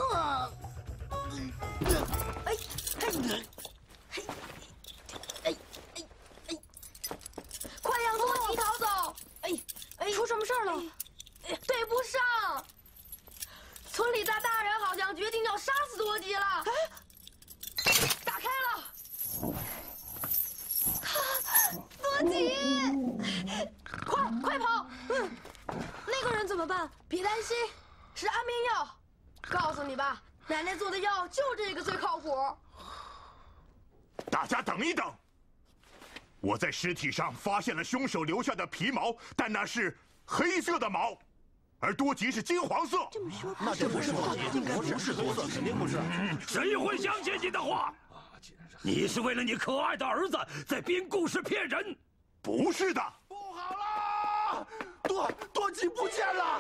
快让多吉逃走！ 出什么事儿了？ 对不上，村里的大人好像决定要杀死多吉了。打开了， 多吉， 快跑！ 那个人怎么办？ 别担心，是安眠药。告诉你吧，奶奶做的药就这个最靠谱。 大家等一等，我在尸体上发现了凶手留下的皮毛，但那是黑色的毛，而多吉是金黄色。 这么说， 那就不是多吉，应该不是多吉，肯定不是。 谁会相信你的话？你是为了你可爱的儿子在编故事骗人？ 不是的。 不好了，多吉不见了。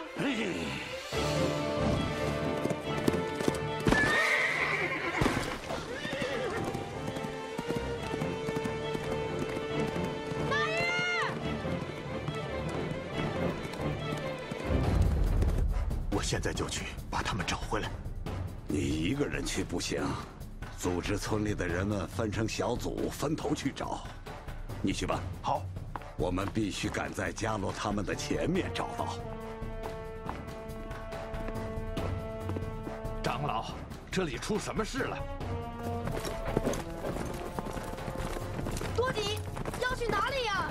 我现在就去把他们找回来。 你一个人去不行，组织村里的人们分成小组，分头去找。你去吧。 好， 我们必须赶在加洛他们的前面找到。 长老，这里出什么事了？ 多吉要去哪里呀？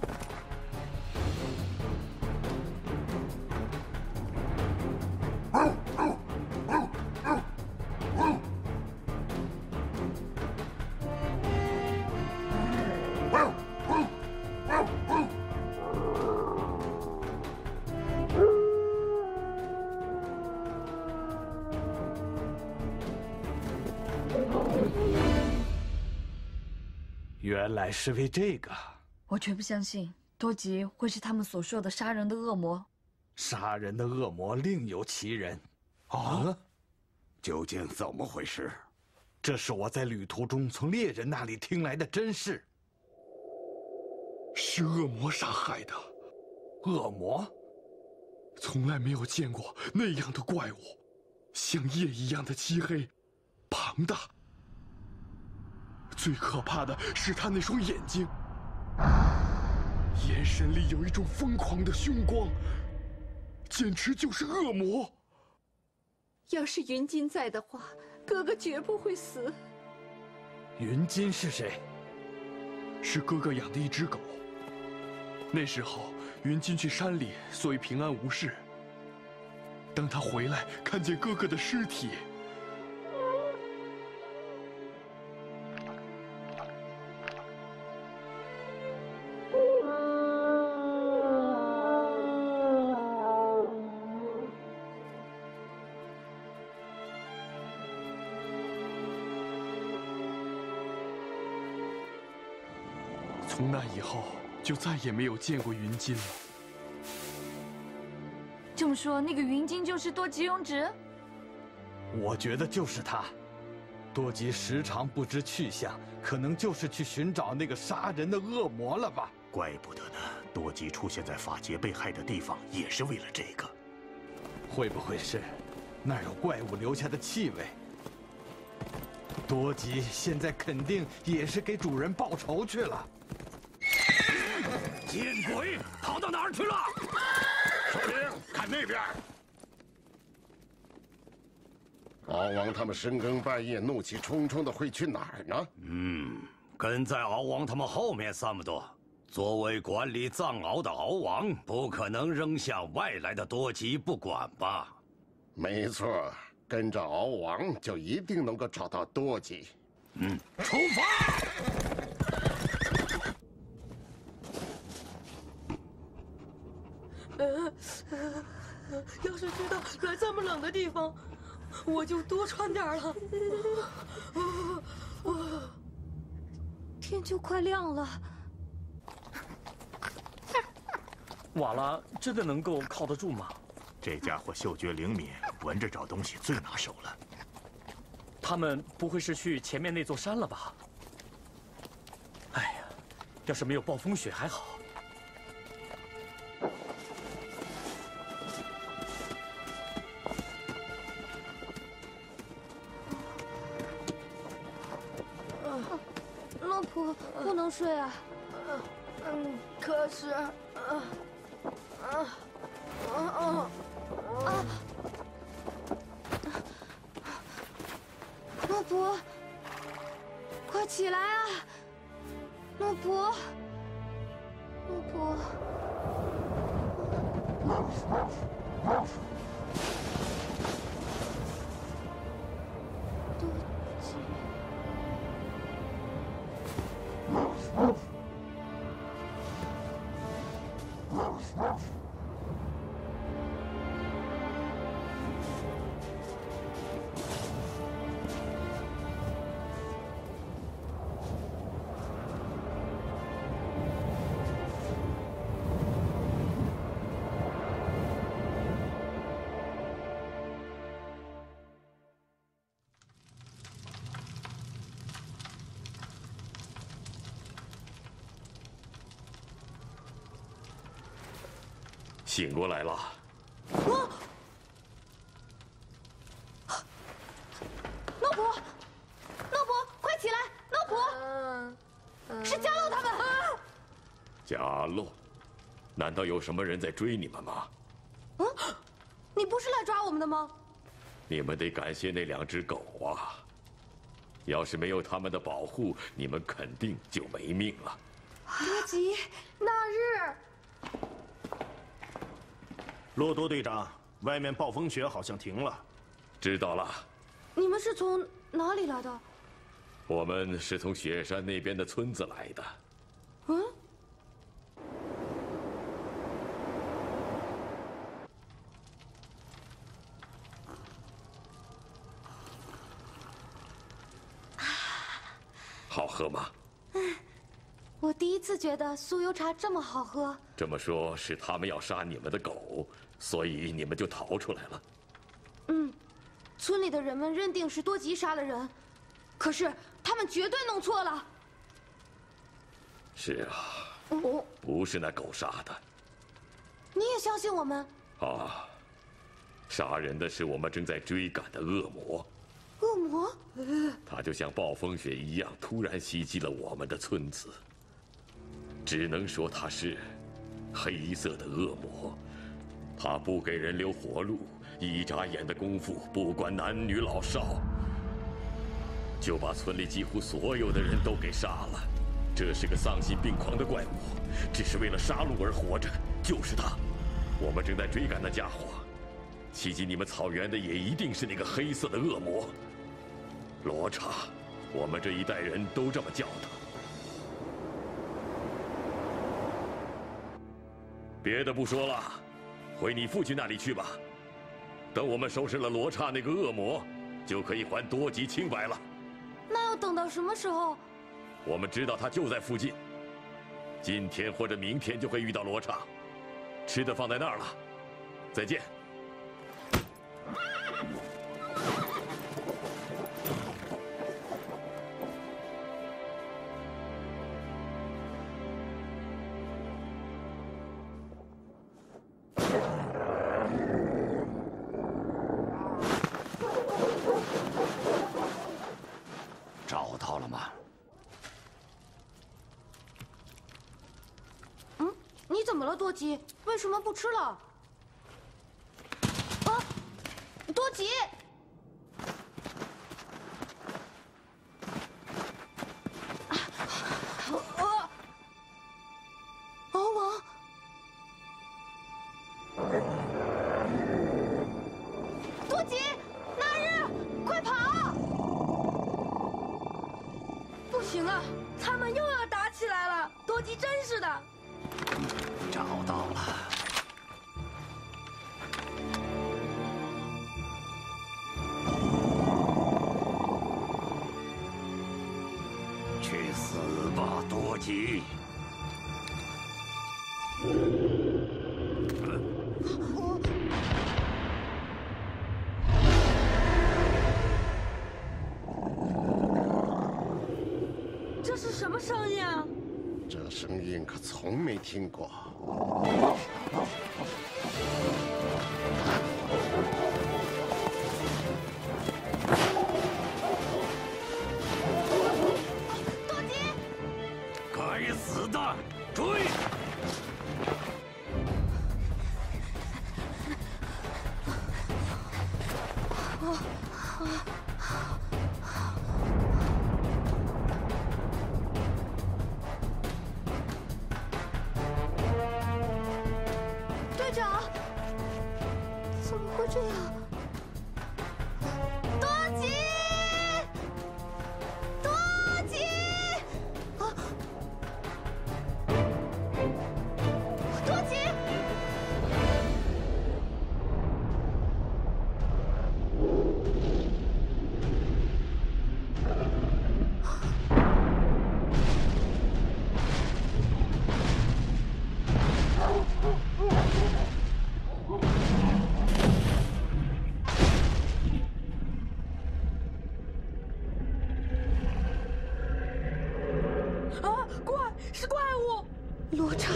原来是为这个。 我绝不相信多吉会是他们所说的杀人的恶魔。 杀人的恶魔另有其人。 啊？究竟怎么回事？ 这是我在旅途中从猎人那里听来的真事。 是恶魔杀害的。 恶魔？ 从来没有见过那样的怪物，像夜一样的漆黑、庞大。最可怕的是他那双眼睛，眼神里有一种疯狂的凶光，简直就是恶魔。 要是云金在的话，哥哥绝不会死。 云金是谁？ 是哥哥养的一只狗。那时候云金去山里，所以平安无事。当他回来，看见哥哥的尸体，从那以后就再也没有见过云金了。 这么说，那个云金就是多吉永直？ 我觉得就是他。多吉时常不知去向，可能就是去寻找那个杀人的恶魔了吧？ 怪不得呢，多吉出现在法杰被害的地方，也是为了这个。 会不会是那儿有怪物留下的气味？多吉现在肯定也是给主人报仇去了。 见鬼！逃到哪儿去了？ 首领，看那边！敖王他们深更半夜怒气冲冲的会去哪儿呢？ 跟在敖王他们后面3么多。作为管理藏獒的敖王，不可能扔下外来的多吉不管吧？ 没错，跟着敖王就一定能够找到多吉。 出发！ 要是知道来这么冷的地方，我就多穿点了。 天就快亮了。 瓦拉真的能够靠得住吗？ 这家伙嗅觉灵敏，闻着找东西最拿手了。 他们不会是去前面那座山了吧？哎呀，要是没有暴风雪还好。 洛普，不能睡啊。 可是， 洛普，快起来啊！洛普，洛普。多吉。 醒过来了。 洛普，洛普，快起来！洛普，是加洛他们。 加洛，难道有什么人在追你们吗？ 你不是来抓我们的吗？ 你们得感谢那2只狗啊！要是没有他们的保护，你们肯定就没命了。 多吉，那日。 洛多队长，外面暴风雪好像停了。 知道了。 你们是从哪里来的？ 我们是从雪山那边的村子来的。好喝吗？ 我第一次觉得酥油茶这么好喝。 这么说，是他们要杀你们的狗，所以你们就逃出来了。 村里的人们认定是多吉杀了人，可是他们绝对弄错了。 是啊，不是那狗杀的。 你也相信我们？ 啊，杀人的是我们正在追赶的恶魔。 恶魔？ 它就像暴风雪一样，突然袭击了我们的村子。只能说它是黑色的恶魔，它不给人留活路，一眨眼的功夫，不管男女老少，就把村里几乎所有的人都给杀了。 这是个丧心病狂的怪物，只是为了杀戮而活着，就是他。我们正在追赶那家伙，袭击你们草原的也一定是那个黑色的恶魔罗刹。我们这一代人都这么叫他。别的不说了，回你父亲那里去吧。等我们收拾了罗刹那个恶魔，就可以还多吉清白了。 那要等到什么时候？ 我们知道他就在附近，今天或者明天就会遇到罗刹。吃的放在那儿了，再见。 找到了吗？ 你怎么了，多吉？为什么不吃了？啊，多吉！敖王，多吉，那日，快跑！ 不行啊，他们又要打起来了。多吉真是的。 找到了。去死吧，多吉！ 这是什么声音啊？ 这声音可从没听过。 多吉！ 该死的，追！ 队长，怎么会这样？多吉，多吉，啊，多吉！ 是怪物， 罗刹。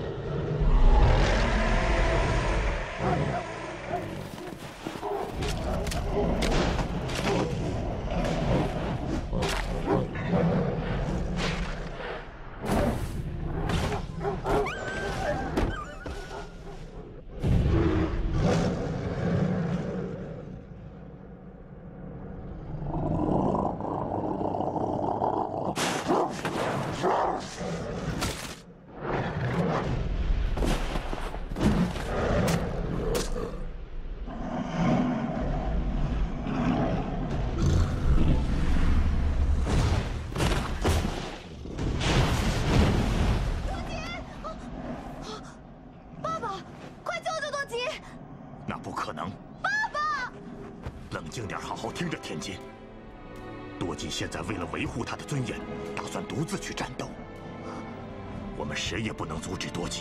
听着，田金，多吉现在为了维护他的尊严，打算独自去战斗。我们谁也不能阻止多吉，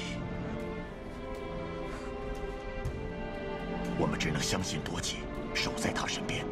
我们只能相信多吉，守在他身边。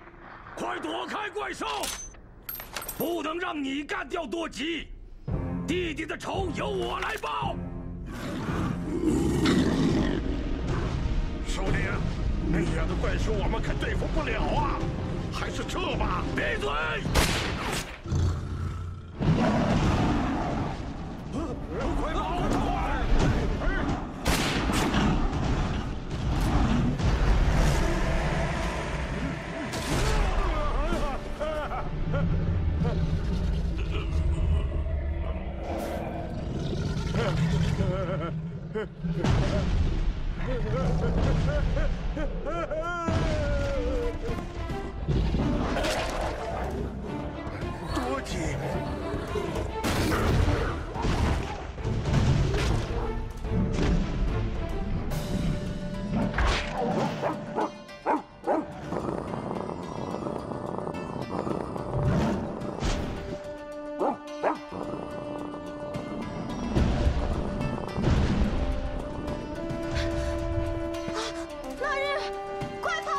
怪兽，不能让你干掉多吉。 弟弟的仇由我来报。 首领，那样的怪兽我们可对付不了啊，还是撤吧。 闭嘴！ 快跑！ 多吉， 那日，快跑！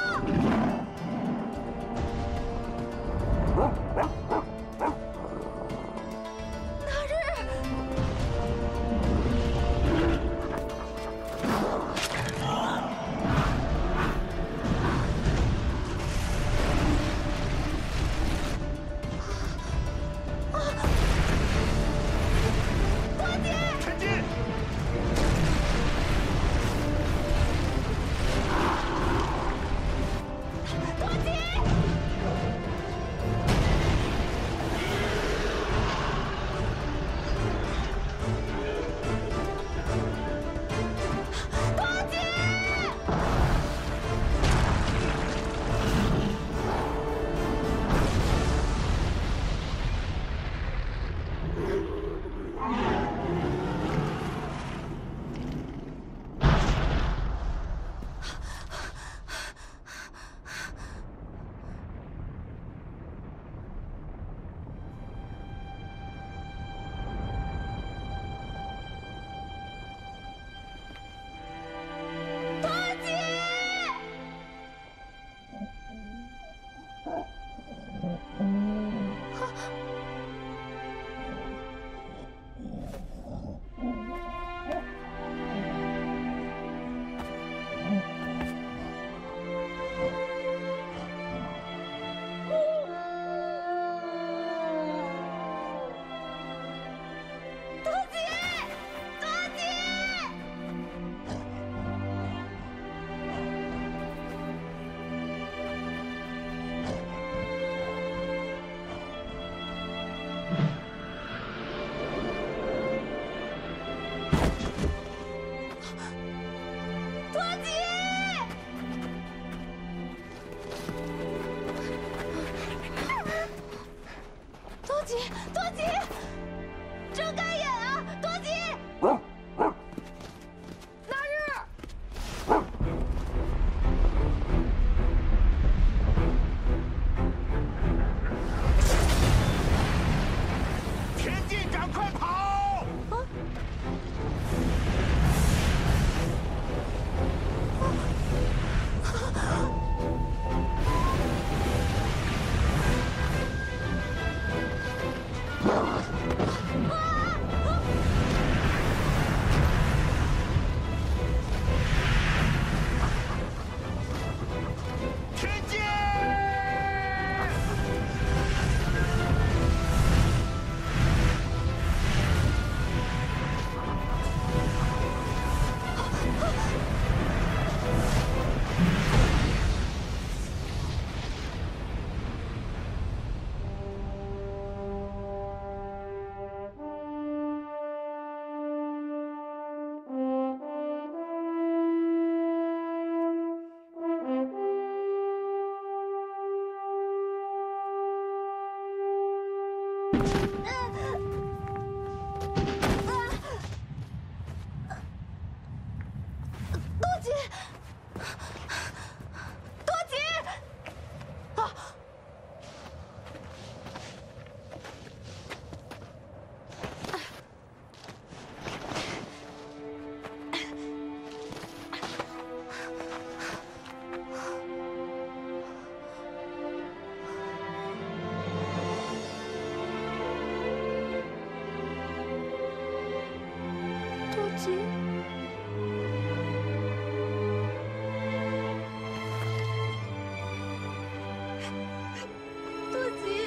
那日，多吉， 前进！ 多吉！多吉！多吉！多吉！多吉！多吉！多吉！多吉！睁开眼啊，多吉！那日， 田径长，快跑！田径！ 吉。多吉。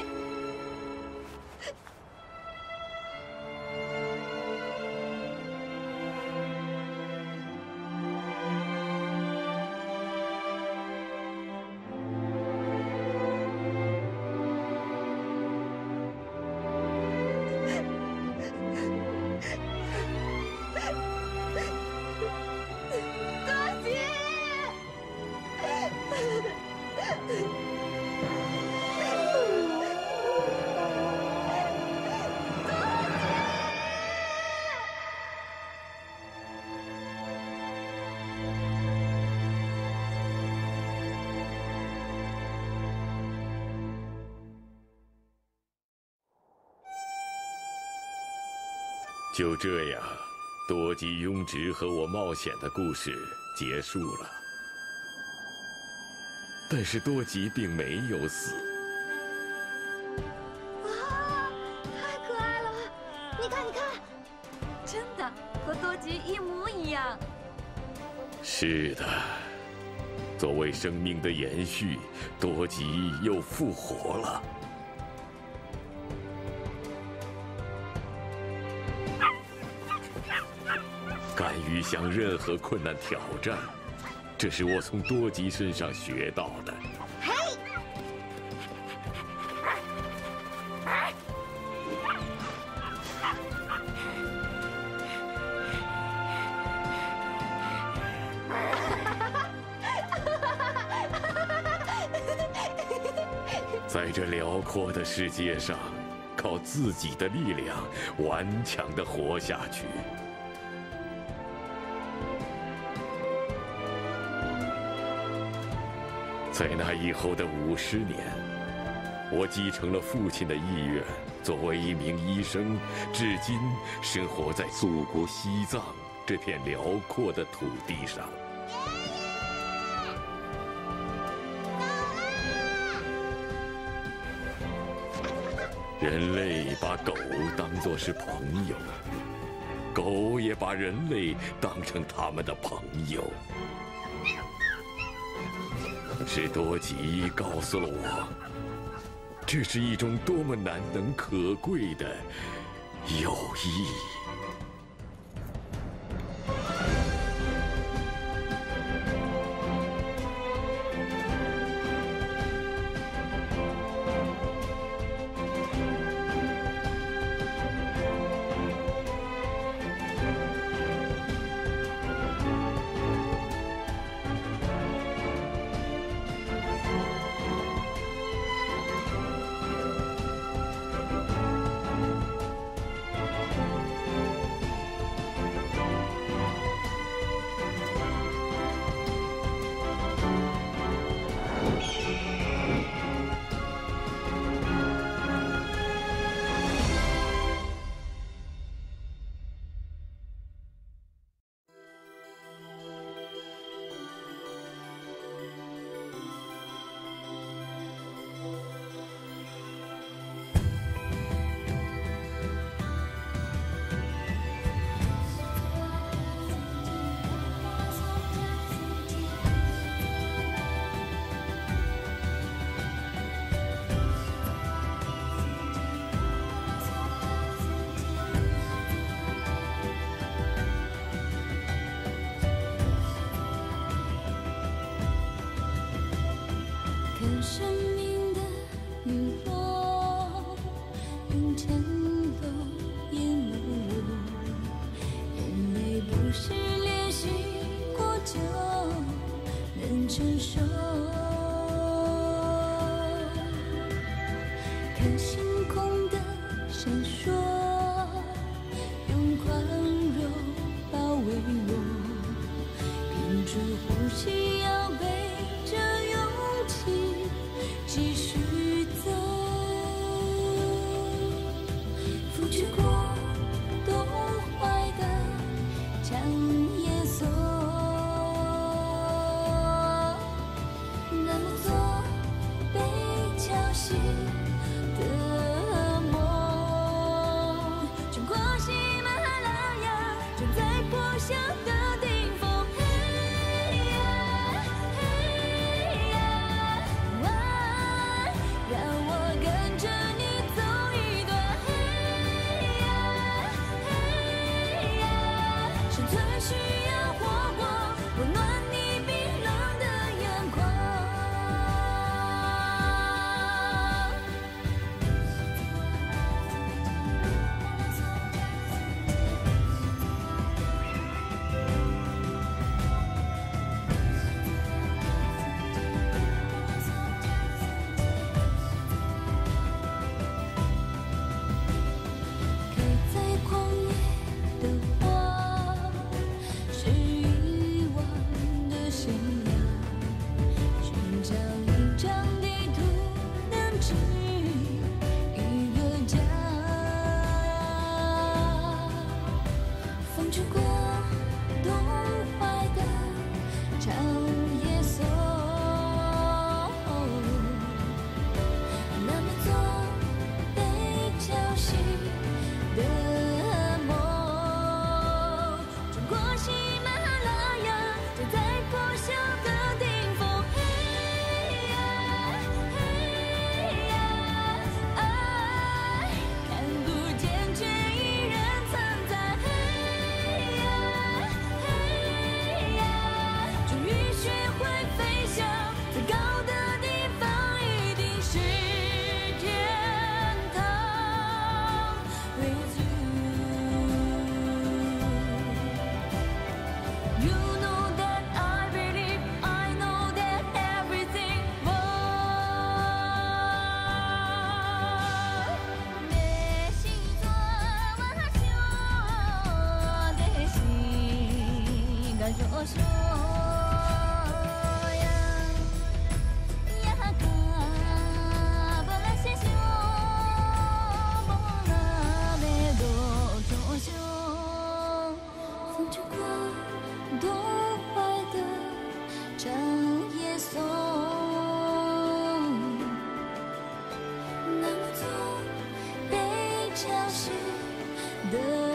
就这样，多吉庸直和我冒险的故事结束了。但是多吉并没有死。 哇，太可爱了！你看，你看，真的和多吉一模一样。 是的，作为生命的延续，多吉又复活了。 敢于向任何困难挑战，这是我从多吉身上学到的。 嘿！ 在这辽阔的世界上，靠自己的力量顽强地活下去。 在那以后的50年，我继承了父亲的意愿，作为一名医生，至今生活在祖国西藏这片辽阔的土地上。人类把狗当作是朋友，狗也把人类当成他们的朋友。 是多吉告诉了我，这是一种多么难能可贵的友谊。 看生命的陨落，用沉落淹没我。人类不是练习过就能承受。看星空的闪烁，用宽容包围我，屏住呼吸，要背着勇气。 继续走，拂去过冻坏的墙叶锁，那么做被敲醒的梦，穿过喜马拉雅，站在。 想的顶峰。嘿呀嘿呀，哇，让我跟着你走一段。嘿呀嘿呀，生存需要火锅，温暖你冰冷的眼眶。开在旷野的花，是遗忘的信仰。寻找一张地图，能指引一个家。风吹过冻坏的长夜松，那么做被敲醒的梦。穿过喜马拉雅，站在破晓的顶峰。嘿呀嘿呀，爱看不见却依然存在。嘿呀嘿呀，终于学会飞翔，最高的地方一定是天堂。With you, you know that I believe, I know that everything wrong. 내 시선 와쇼 내 시가 조쇼야 야가 발라시쇼 모나메도 조쇼 风吹过冻坏的长夜松，那么做被敲醒的